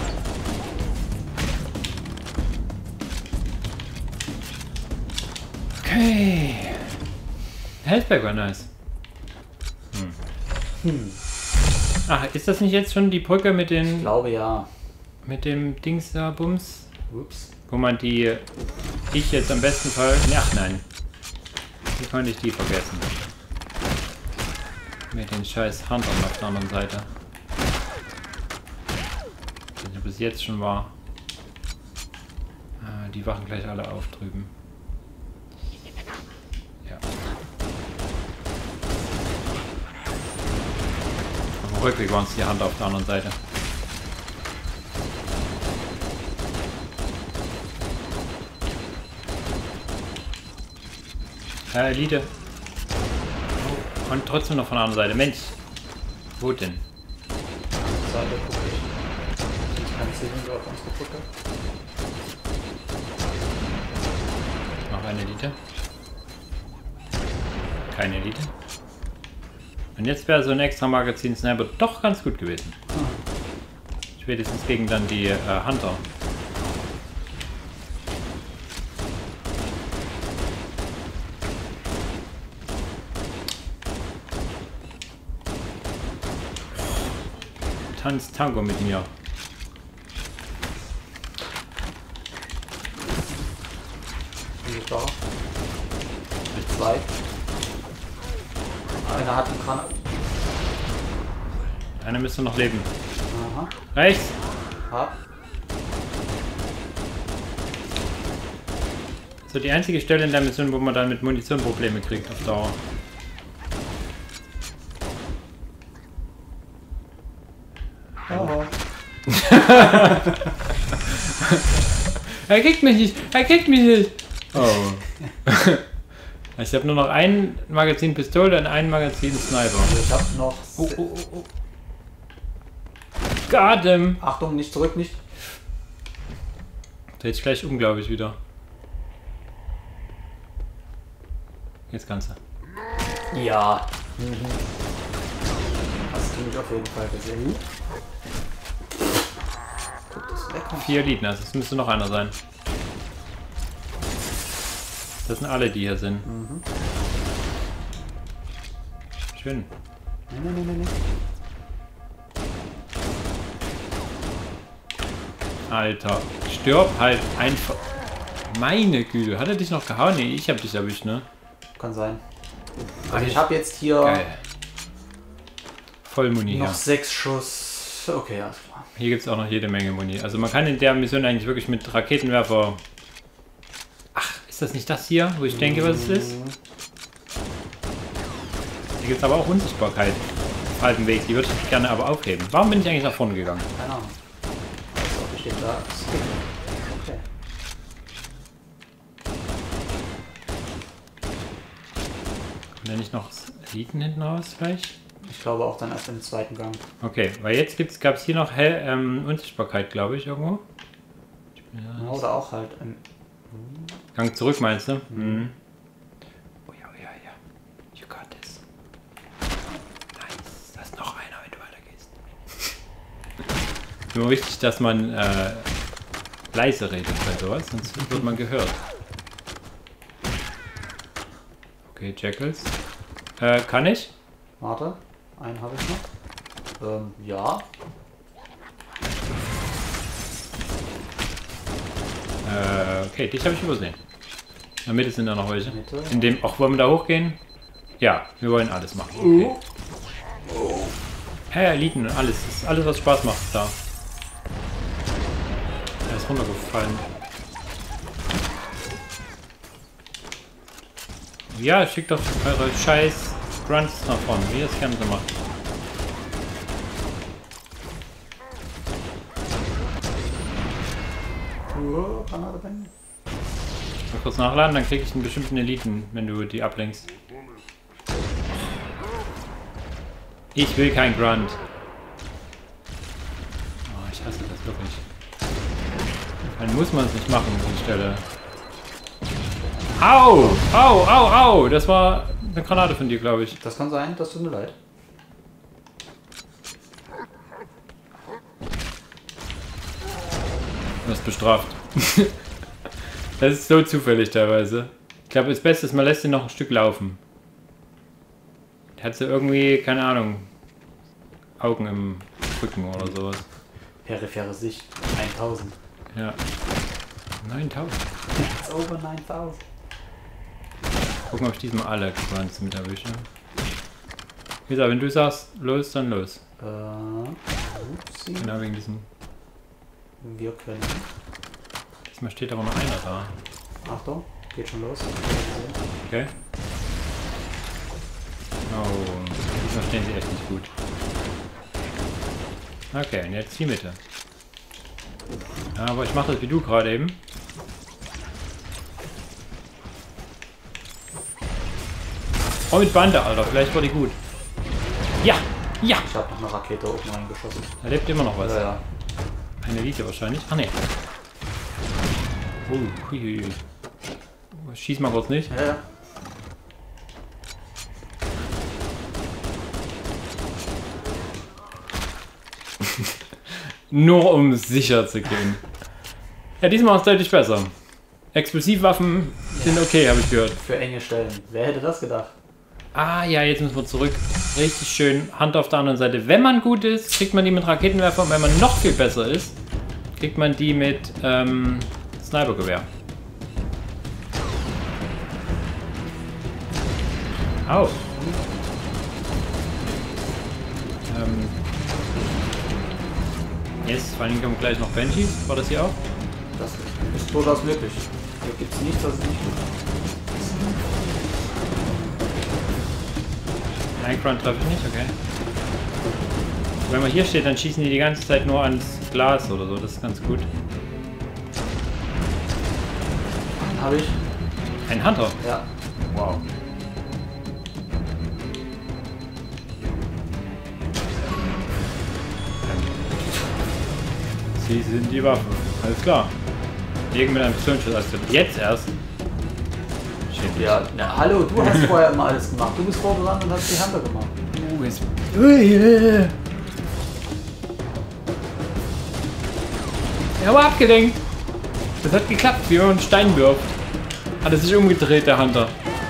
Okay. Healthpack war nice. Ach, ist das nicht jetzt schon die Brücke mit den... Ich glaube ja. Mit dem Dings da, Bums? Ups. Wo man die... Ich jetzt am besten Fall... Ach nein. Wie konnte ich die vergessen? Mit den scheiß Huntern auf der anderen Seite. Ich weiß nicht, ob es jetzt schon war. Die wachen gleich alle auf drüben. Ja. Auf dem Rückweg waren es die Hunter auf der anderen Seite. Elite. Oh, und trotzdem noch von der anderen Seite. Mensch. Wo denn? Seite gucke ich. Jetzt kann ich sehen, wie auf unsere Brücke. Noch eine Elite. Keine Elite. Und jetzt wäre so ein extra Magazin-Sniper doch ganz gut gewesen. Spätestens gegen dann die Hunter. Tanz Tango mit mir. Bin ich da? Mit zwei. Einer hat einen Granat. Einer müsste noch leben. Aha. Rechts! Hab. So die einzige Stelle in der Mission, wo man dann mit Munition Probleme kriegt auf Dauer. Oh. Er kriegt mich nicht! Er kriegt mich nicht! Oh. Ich habe nur noch ein Magazin Pistole und ein Magazin Sniper. Ich hab noch... Oh. Got him! Achtung, nicht zurück, nicht... Dreht sich gleich um, glaube ich, wieder. Jetzt kannst du. Ja. Hast du mich auf jeden Fall gesehen. Guck, das ist lecker. 4 Eliten, also es müsste noch einer sein. Das sind alle, die hier sind. Schön. Nee. Alter, stirb halt einfach. Meine Güte, hat er dich noch gehauen? Nee, ich hab dich erwischt, ne? Kann sein. Also ich habe jetzt hier Geil. Voll Muni noch hier. 6 Schuss. Okay, alles klar. Hier gibt es auch noch jede Menge Muni. Also man kann in der Mission eigentlich wirklich mit Raketenwerfer... Ach, ist das nicht das hier, wo ich denke, was es ist? Hier gibt es aber auch Unsichtbarkeit auf halbem Weg. Die würde ich gerne aber aufheben. Warum bin ich eigentlich nach vorne gegangen? Keine Ahnung. Was steht da? Okay. Kommt da nicht noch Eliten hinten raus vielleicht? Ich glaube auch dann erst im zweiten Gang. Okay, weil jetzt gab es hier noch Unsichtbarkeit, glaube ich, irgendwo. Ja, oder auch halt im Gang zurück, meinst du? Mhm. Oh ja. You got this. Nice. Da ist noch einer, wenn du weitergehst. Nur wichtig, dass man leise redet bei sowas, sonst wird man gehört. Okay, Jackals. Kann ich? Warte, einen habe ich noch. Ja. Okay, dich habe ich übersehen. In der Mitte sind da noch welche. Mitte. In dem, auch wollen wir da hochgehen? Ja, wir wollen alles machen. Okay. Hey, Eliten, alles. Das ist alles, was Spaß macht, da. Er ist runtergefallen. Ja, schickt doch eure scheiß Grunts nach vorne, wie ihr es gerne so macht. Granate bringen. Mal kurz nachladen, dann kriege ich einen bestimmten Eliten, wenn du die ablenkst. Ich will kein Grunt. Oh, ich hasse das wirklich. Dann muss man es nicht machen, die Stelle. Au! Au, au, au! Das war eine Granate von dir, glaube ich. Das kann sein, das tut mir leid. Du wirst bestraft. Das ist so zufällig teilweise. Ich glaube, das Beste ist, man lässt ihn noch ein Stück laufen. Der hat so irgendwie, keine Ahnung, Augen im Rücken oder sowas. Periphere Sicht, 1000. Ja. 9000. It's over 9000. Gucken, ob ich diesmal alle Grunts mit erwische. Wie gesagt, wenn du sagst, los, dann los. Upsi. Genau wegen diesem. Wir können. Diesmal steht aber noch einer da. Achtung, geht schon los. Okay. Oh, diesmal stehen sie echt nicht gut. Okay, und jetzt die Mitte. Ja, aber ich mache das wie du gerade eben. Oh, mit Bande, Alter. Vielleicht war die gut. Ja! Ja! Ich habe noch eine Rakete oben reingeschossen. Da lebt immer noch was. Ja, ja. Eine Elite wahrscheinlich. Ach ne. Oh, hui. Schieß mal kurz nicht. Ja, ja. Nur um sicher zu gehen. Ja, diesmal ist es deutlich besser. Explosivwaffen sind okay, habe ich gehört. Für enge Stellen. Wer hätte das gedacht? Ah ja, jetzt müssen wir zurück. Richtig schön. Hand auf der anderen Seite. Wenn man gut ist, kriegt man die mit Raketenwerfer. Und wenn man noch viel besser ist, kriegt man die mit Snipergewehr. Au. Yes, vor allem kommen gleich noch Banshees. War das hier auch? Das ist durchaus möglich. Hier gibt es nichts, was es nicht gibt. Ein Grunt treffe ich nicht, okay. Wenn man hier steht, dann schießen die ganze Zeit nur ans Glas oder so. Das ist ganz gut. Habe ich. Ein Hunter? Ja. Wow. Sie sind die Waffe. Alles klar. Legen mit einem Pistolenschutz. Also jetzt erst. Schädlich. Ja, na, hallo, du hast vorher immer alles gemacht. Du bist vorgerannt und hast die Hand gemacht. Jetzt. Er war abgelenkt. Das hat geklappt, wie wenn man einen Stein wirft. Hat er sich umgedreht, der Hunter.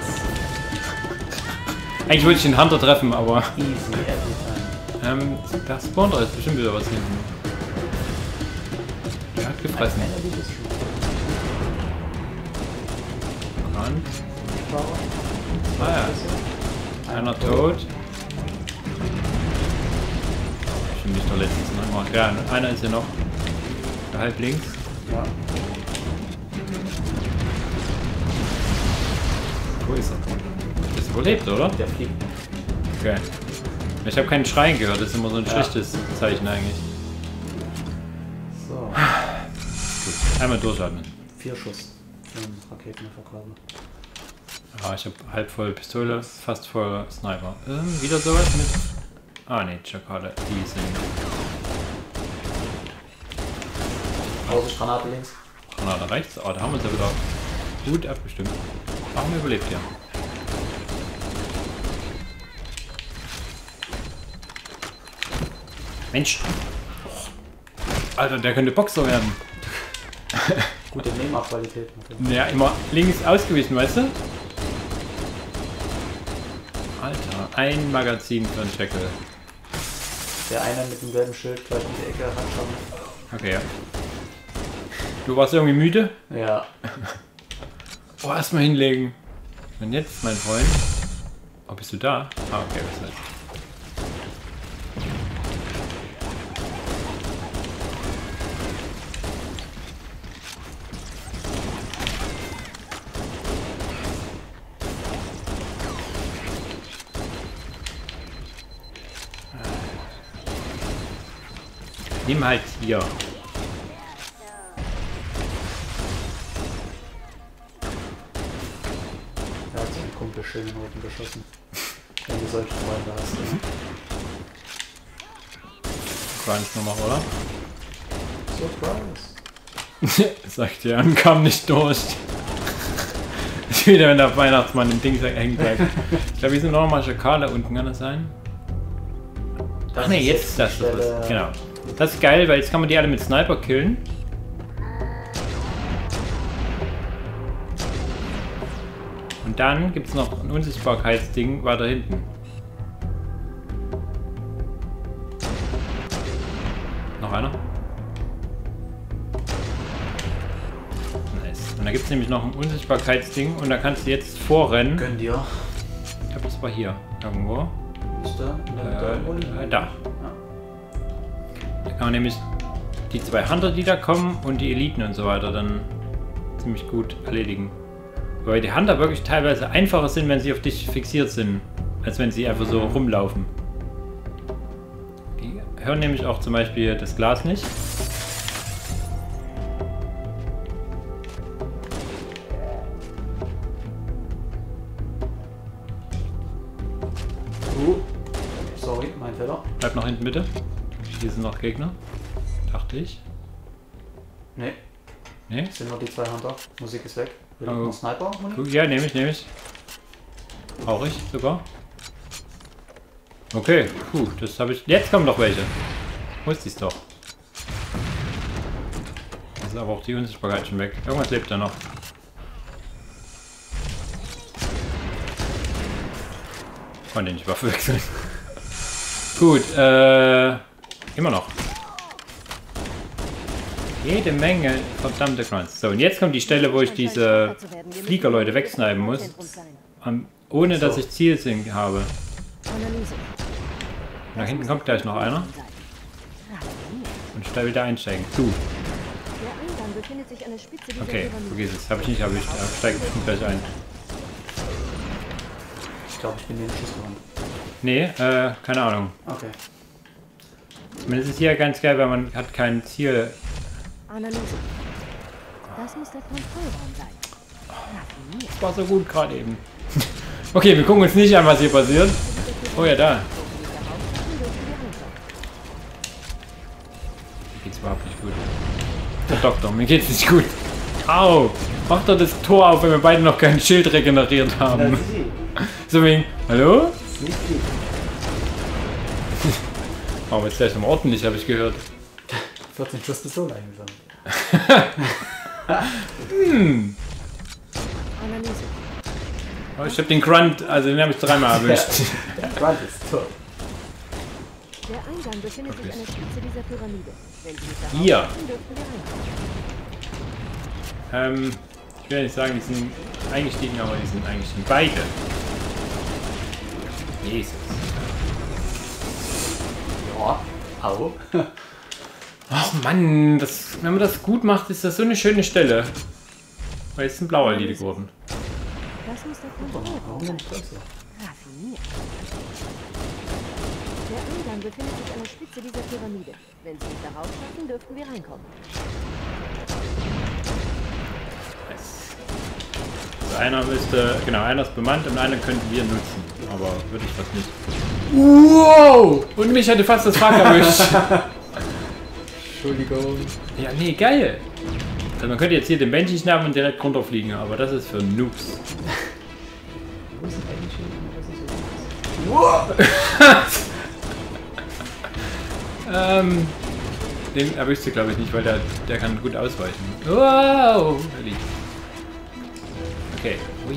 Eigentlich wollte ich den Hunter treffen, aber... Easy every time. Das spawnt jetzt bestimmt wieder was hinten. Der hat gefressen. Brand. Ah ja. Einer tot. Bestimmt nicht der letzte nochmal. Ja, einer ist hier noch. Der halb links. Ja. Wo ist er? Ist überlebt, oder? Der fliegt. Okay. Ich habe keinen Schreien gehört, das ist immer so ein schlechtes Zeichen eigentlich. So. Gut, einmal durchatmen. 4 Schuss. Raketenverkabel. Ja, ich habe halb voll Pistole, fast voll Sniper. Wieder sowas mit... Ah ne, Chakale, die sind... Granate links. Granate rechts, oh, da haben wir uns ja wieder gut abgestimmt. Warum überlebt ihr? Mensch! Alter, der könnte Boxer werden. Gute Nehmerqualität. Ja, immer links ausgewichen, weißt du? Alter, ein Magazin für einen Jackal. Der eine mit dem gelben Schild gleich in die Ecke hat schon. Okay, ja. Du warst irgendwie müde? Ja. Oh, erstmal hinlegen. Und jetzt, mein Freund. Oh, bist du da? Ah, okay, bist du. Nimm halt hier. Er hat seinen Kumpel schön in den Rücken geschossen. Wenn du solche Freunde hast. Gar nicht nochmal, oder? Surprise. Sagt ja, und kam nicht durch. Ist wieder, wenn der Weihnachtsmann im Ding hängen bleibt. Ich glaube, hier sind noch mal Schakale unten, kann das sein? Ach ne, jetzt das ist das. Genau. Das ist geil, weil jetzt kann man die alle mit Sniper killen. Und dann gibt es noch ein Unsichtbarkeitsding weiter hinten. Noch einer? Nice. Und da gibt es nämlich noch ein Unsichtbarkeitsding und da kannst du jetzt vorrennen. Gönn dir. Ich glaube, das war hier irgendwo. Ist da? Da. Da kann man nämlich die 2 Hunter, die da kommen, und die Eliten und so weiter dann ziemlich gut erledigen. Weil die Hunter wirklich teilweise einfacher sind, wenn sie auf dich fixiert sind, als wenn sie einfach so rumlaufen. Die hören nämlich auch zum Beispiel das Glas nicht. Sorry, mein Fehler. Bleib noch hinten bitte. Hier sind noch Gegner. Dachte ich. Nee, Nee? es sind nur die 2 Hunter. Musik ist weg. Will Oh. noch Sniper? Ja, nehme ich. Auch ich sogar. Okay, puh, das habe ich. Jetzt kommen doch welche. Wusste ich's doch. Das ist aber auch die Unsichtbarkeit schon weg. Irgendwas lebt da noch. Konnte ich nicht Waffe wechseln. Gut, immer noch. Jede Menge verdammte Grunts. So, und jetzt kommt die Stelle, wo ich diese Fliegerleute wegsnipen muss. Ohne dass ich Zielsync habe. Nach hinten kommt gleich noch einer. Und ich will da einsteigen. Du. Okay, vergiss es. Habe ich nicht erwischt. Er steigt gleich ein. Ich glaube, ich bin den Schuss gewandt. Nee, keine Ahnung. Okay. Es ist hier ganz geil, weil man hat kein Ziel. Analyse. Das muss der Kontrollraum sein. Das war so gut gerade eben. Okay, wir gucken uns nicht an, was hier passiert. Oh ja, da. Mir geht's überhaupt nicht gut. Der Doktor, mir geht's nicht gut. Au! Mach doch das Tor auf, wenn wir beide noch kein Schild regeneriert haben. So wegen. Hallo? Oh, jetzt gleich noch ordentlich, habe ich gehört. 14 Schuss Pistole eingesammelt. Analyse. Oh, ich habe den Grunt, also den habe ich 3-mal erwischt. Der Grunt ist tot. Der Eingang befindet sich an der Spitze dieser Pyramide. Wenn Sie nicht Hier. darauf achten, dürften wir reinkommen. Ich will nicht sagen, die sind eingestiegen, aber die sind eingestiegen. Beide. Jesus. Ja, au. Ach Mann, das, wenn man das gut macht, ist das so eine schöne Stelle. Weil jetzt ist ein blauer Elite geworden. Das muss der Kontrollraum Warum sein. nicht das so? Raffiniert. Der Eingang befindet sich an der Spitze dieser Pyramide. Wenn Sie nicht darauf schaffen, dürften wir reinkommen. Also einer müsste, genau, einer ist bemannt und einer könnten wir nutzen. Aber würde ich fast nicht. Wow! Und mich hätte fast das Wrack erwischt. Entschuldigung. Ja, nee, geil. Also man könnte jetzt hier den Banshee schnappen und direkt runterfliegen, aber das ist für Noobs. Wo ist denn eigentlich hier? Was ist so? Den erwischst du, glaube ich, nicht, weil der kann gut ausweichen. Wow! Er liegt. Okay. Ui.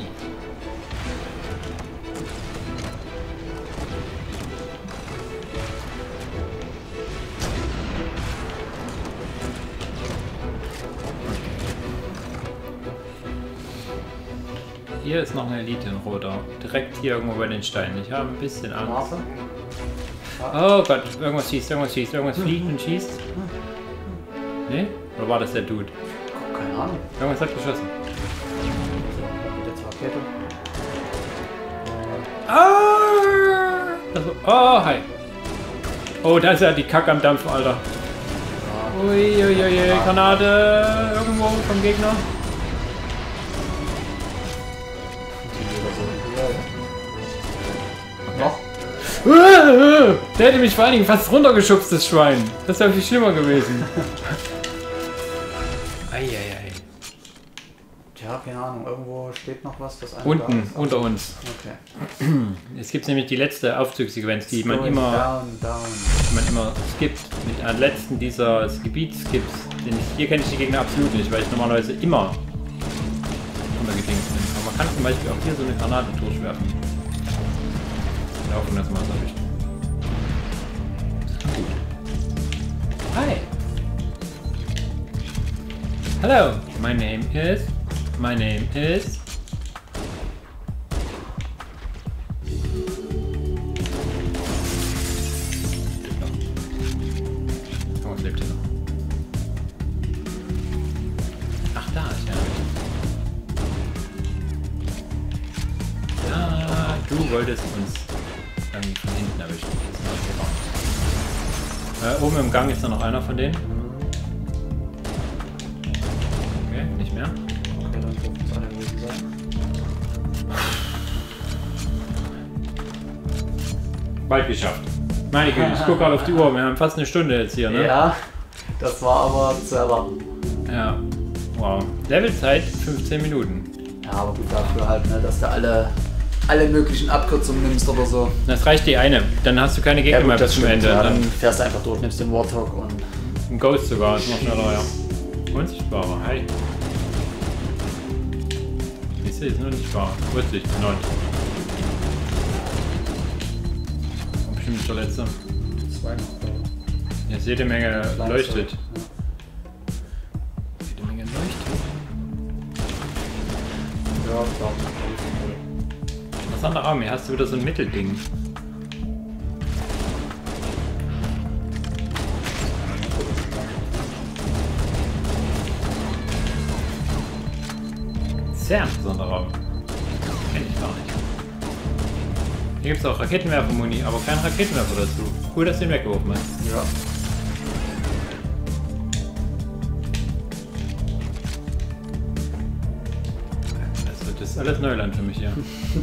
Hier ist noch eine Elite in Roter. Direkt hier irgendwo bei den Steinen. Ich habe ein bisschen Angst. Oh Gott, irgendwas schießt, irgendwas fliegt und schießt. Ne? Oder war das der Dude? Keine Ahnung. Irgendwas hat geschossen. Mit der Rakete. Oh, hi. Oh, da ist ja die Kacke am Dampfen, Alter. Uiuiui, Granate irgendwo vom Gegner. Noch? Der hätte mich vor allen Dingen fast runtergeschubst, das Schwein. Das wäre viel schlimmer gewesen. Eieiei. Tja, keine Ahnung. Irgendwo steht noch was, das eine Unten, da ist. unter uns. Okay. Es gibt nämlich die letzte Aufzugssequenz, die man immer skippt. Mit am letzten dieses Gebietsskips. Hier kenne ich die Gegner absolut nicht, weil ich normalerweise immer untergedingt bin. Aber man kann zum Beispiel auch hier so eine Granate durchwerfen. Hoffen, dass man es erwischt. Hi. Hello. My name is. Oh, es lebt hier noch. Ach, da ist ja. Ah, du wolltest uns irgendwie von hinten erwischen. Oben im Gang ist da noch einer von denen. Okay, nicht mehr. Okay, dann wird es einer gewesen sein. Bald geschafft. Meine Güte, ich gucke gerade auf die Uhr. Wir haben fast eine Stunde jetzt hier, ne? Ja, das war aber zu erwarten. Ja. Wow. Levelzeit 15 Minuten. Ja, aber gut dafür halt, ne, dass du alle möglichen Abkürzungen nimmst oder so. Das reicht die eine. Dann hast du keine Gegner mehr bis zum Ende. Ja, Dann fährst du einfach durch, nimmst den Warthog und... ein Ghost sogar, ist noch schneller, ja. Unsichtbarer, hi. Ich sehe es nur nicht wahr. Wusste ich, 9. Bestimmt nicht der letzte. 2 noch. Jetzt jede Menge leuchtet. Jede Menge leuchtet. Ja, klar. Interessanter Raum, hier hast du wieder so ein Mittelding. Sehr interessanter Raum. Kenn ich gar nicht. Hier gibt es auch Raketenwerfer-Muni, aber kein Raketenwerfer dazu. Cool, dass du ihn weggeworfen hast. Ja. Also, das ist alles Neuland für mich hier.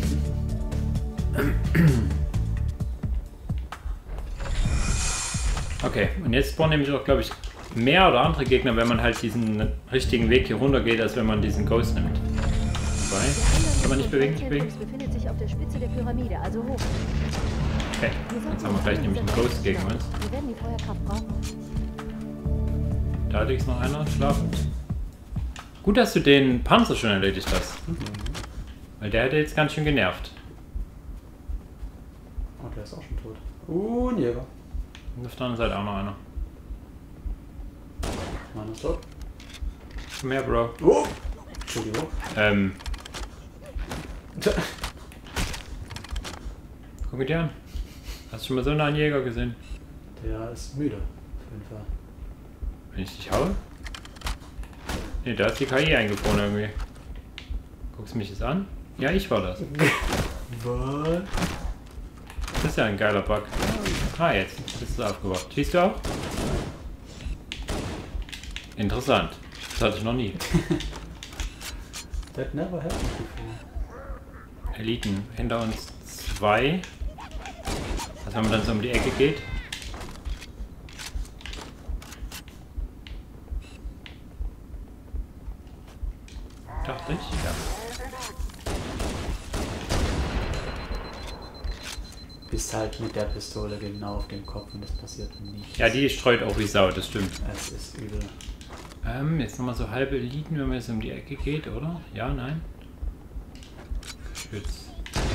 Okay, und jetzt spawnen nämlich auch, glaube ich, mehr oder andere Gegner, wenn man halt diesen richtigen Weg hier runter geht, als wenn man diesen Ghost nimmt. Wobei, kann man nicht bewegen, befindet sich auf der Spitze der Pyramide, also hoch. Okay, jetzt haben wir gleich nämlich einen Ghost gegen uns. Wir werden die Feuerkraft brauchen. Da liegt noch einer schlafend. Gut, dass du den Panzer schon erledigt hast. Weil der hätte jetzt ganz schön genervt. Oh, der ist auch schon tot. Ein Jäger. Und auf der anderen Seite auch noch einer. Meiner ist tot. Komm her, Bro. Oh! Entschuldigung. Guck mir die an. Hast du schon mal so einen Jäger gesehen? Der ist müde, auf jeden Fall. Wenn ich dich haue? Ne, da ist die KI eingefroren irgendwie. Guckst du mich jetzt an? Ja, ich war das. Was? Das ist ja ein geiler Bug. Ah, jetzt bist du aufgewacht. Schießt du auch? Interessant. Das hatte ich noch nie. That never happened before. Eliten. Hinter uns 2. Also wenn man dann so um die Ecke geht. Dachte ich, ja. Bist halt halt mit der Pistole genau auf den Kopf und es passiert nichts. Ja, die streut auch wie Sau, das stimmt. Es ist übel. Jetzt nochmal so halbe Eliten, wenn man jetzt um die Ecke geht, oder? Ja, nein? Schütz.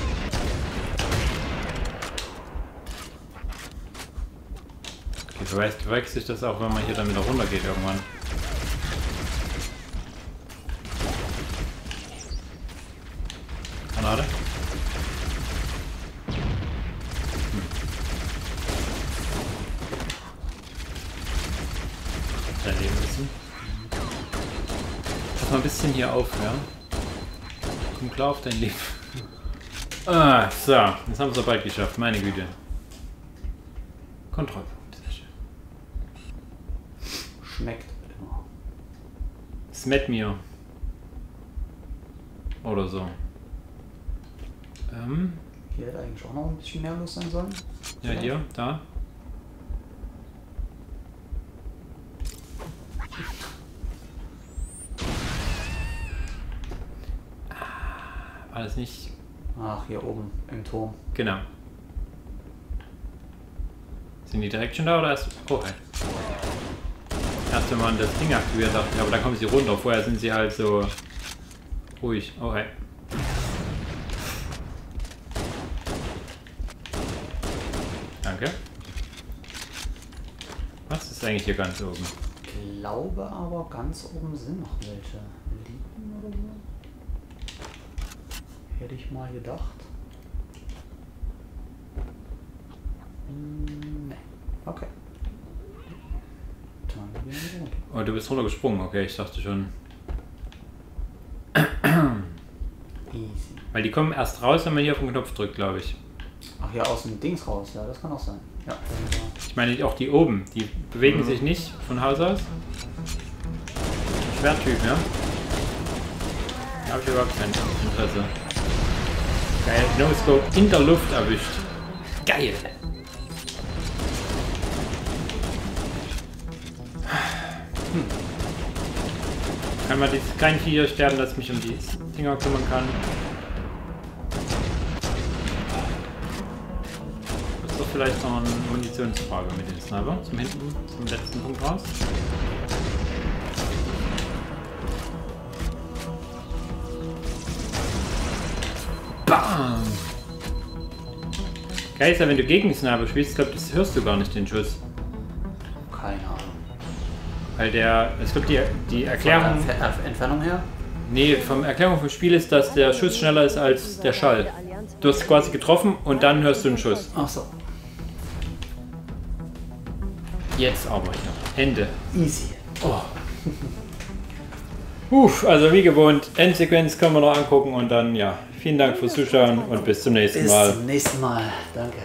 Okay, verwechselt sich das auch, wenn man hier dann wieder runter geht irgendwann. Granate. Dein Leben wissen. Pass mal ein bisschen hier auf, ja? Komm klar auf dein Leben. Ah, so. Jetzt haben wir es bald geschafft, meine Güte. Kontrollpunkt, sehr schön. Schmeckt immer. Smet mir. Oder so. Hier hätte eigentlich auch noch ein bisschen mehr los sein sollen. Ja, hier, da. Alles nicht. Ach, hier oben im Turm. Genau. Sind die direkt schon da oder erst? Oh, hey. Erst wenn man das Ding aktiviert, dachte ich, aber dann kommen sie runter. Vorher sind sie halt so ruhig. Oh, hey. Danke. Was ist eigentlich hier ganz oben? Ich glaube aber, ganz oben sind noch welche. Eliten oder so? Hätte ich mal gedacht. Nee. Okay. Dann gehen wir runter. Oh, du bist runtergesprungen. Okay, ich dachte schon. Easy. Weil die kommen erst raus, wenn man hier auf den Knopf drückt, glaube ich. Ach ja, aus dem Dings raus. Ja, das kann auch sein. Ja, wunderbar. Ich meine auch die oben. Die bewegen sich nicht von Haus aus. Schwerttyp, ja? Da habe ich überhaupt kein Interesse. Geil, No-Scope in der Luft erwischt. Geil! Kann man dieses kleine Vieh hier sterben, dass ich mich um die Dinger kümmern kann. Das ist doch vielleicht noch eine Munitionsfrage mit dem Sniper. Zum letzten Punkt raus. Bam! Geil ist ja, wenn du gegen Sniper spielst, ich glaube, das hörst du gar nicht, den Schuss. Keine Ahnung. Weil es gibt die Erklärung... Von der Entfernung her? Nee, vom Erklärung vom Spiel ist, dass der Schuss schneller ist als der Schall. Du hast quasi getroffen und dann hörst du einen Schuss. Ach so. Jetzt aber hier. Hände. Easy. Oh. Also wie gewohnt, Endsequenz können wir noch angucken und dann, ja, vielen Dank fürs Zuschauen und bis zum nächsten Mal. Bis zum nächsten Mal. Danke.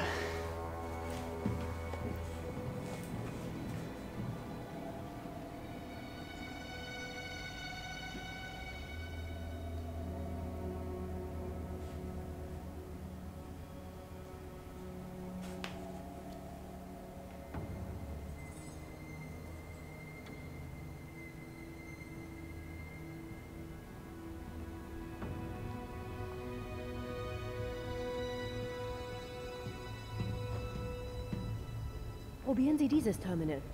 Probieren Sie dieses Terminal.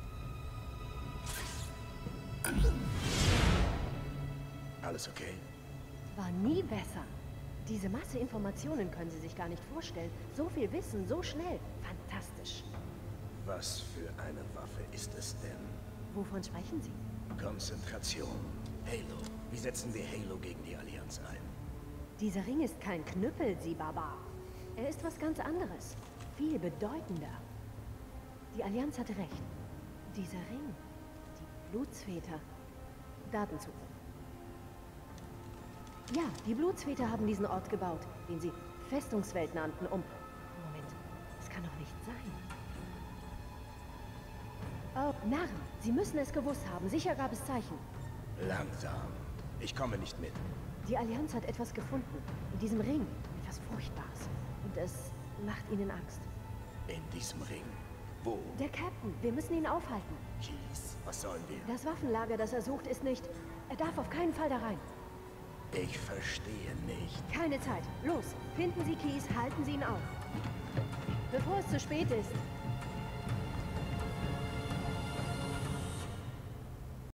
Alles okay? War nie besser. Diese Masse Informationen können Sie sich gar nicht vorstellen. So viel Wissen, so schnell. Fantastisch. Was für eine Waffe ist es denn? Wovon sprechen Sie? Konzentration. Halo. Wie setzen wir Halo gegen die Allianz ein? Dieser Ring ist kein Knüppel, Sie Barbar. Er ist was ganz anderes. Viel bedeutender. Die Allianz hatte recht. Dieser Ring, die Blutsväter. Datenzugriff. Ja, die Blutsväter haben diesen Ort gebaut, den sie Festungswelt nannten, um... Moment, das kann doch nicht sein. Oh, Narren, Sie müssen es gewusst haben. Sicher gab es Zeichen. Langsam. Ich komme nicht mit. Die Allianz hat etwas gefunden. In diesem Ring. Etwas Furchtbares. Und es macht ihnen Angst. In diesem Ring? Wo? Der Captain. Wir müssen ihn aufhalten. Keys, was sollen wir? Das Waffenlager, das er sucht, ist nicht... Er darf auf keinen Fall da rein. Ich verstehe nicht. Keine Zeit. Los, finden Sie Keys, halten Sie ihn auf. Bevor es zu spät ist.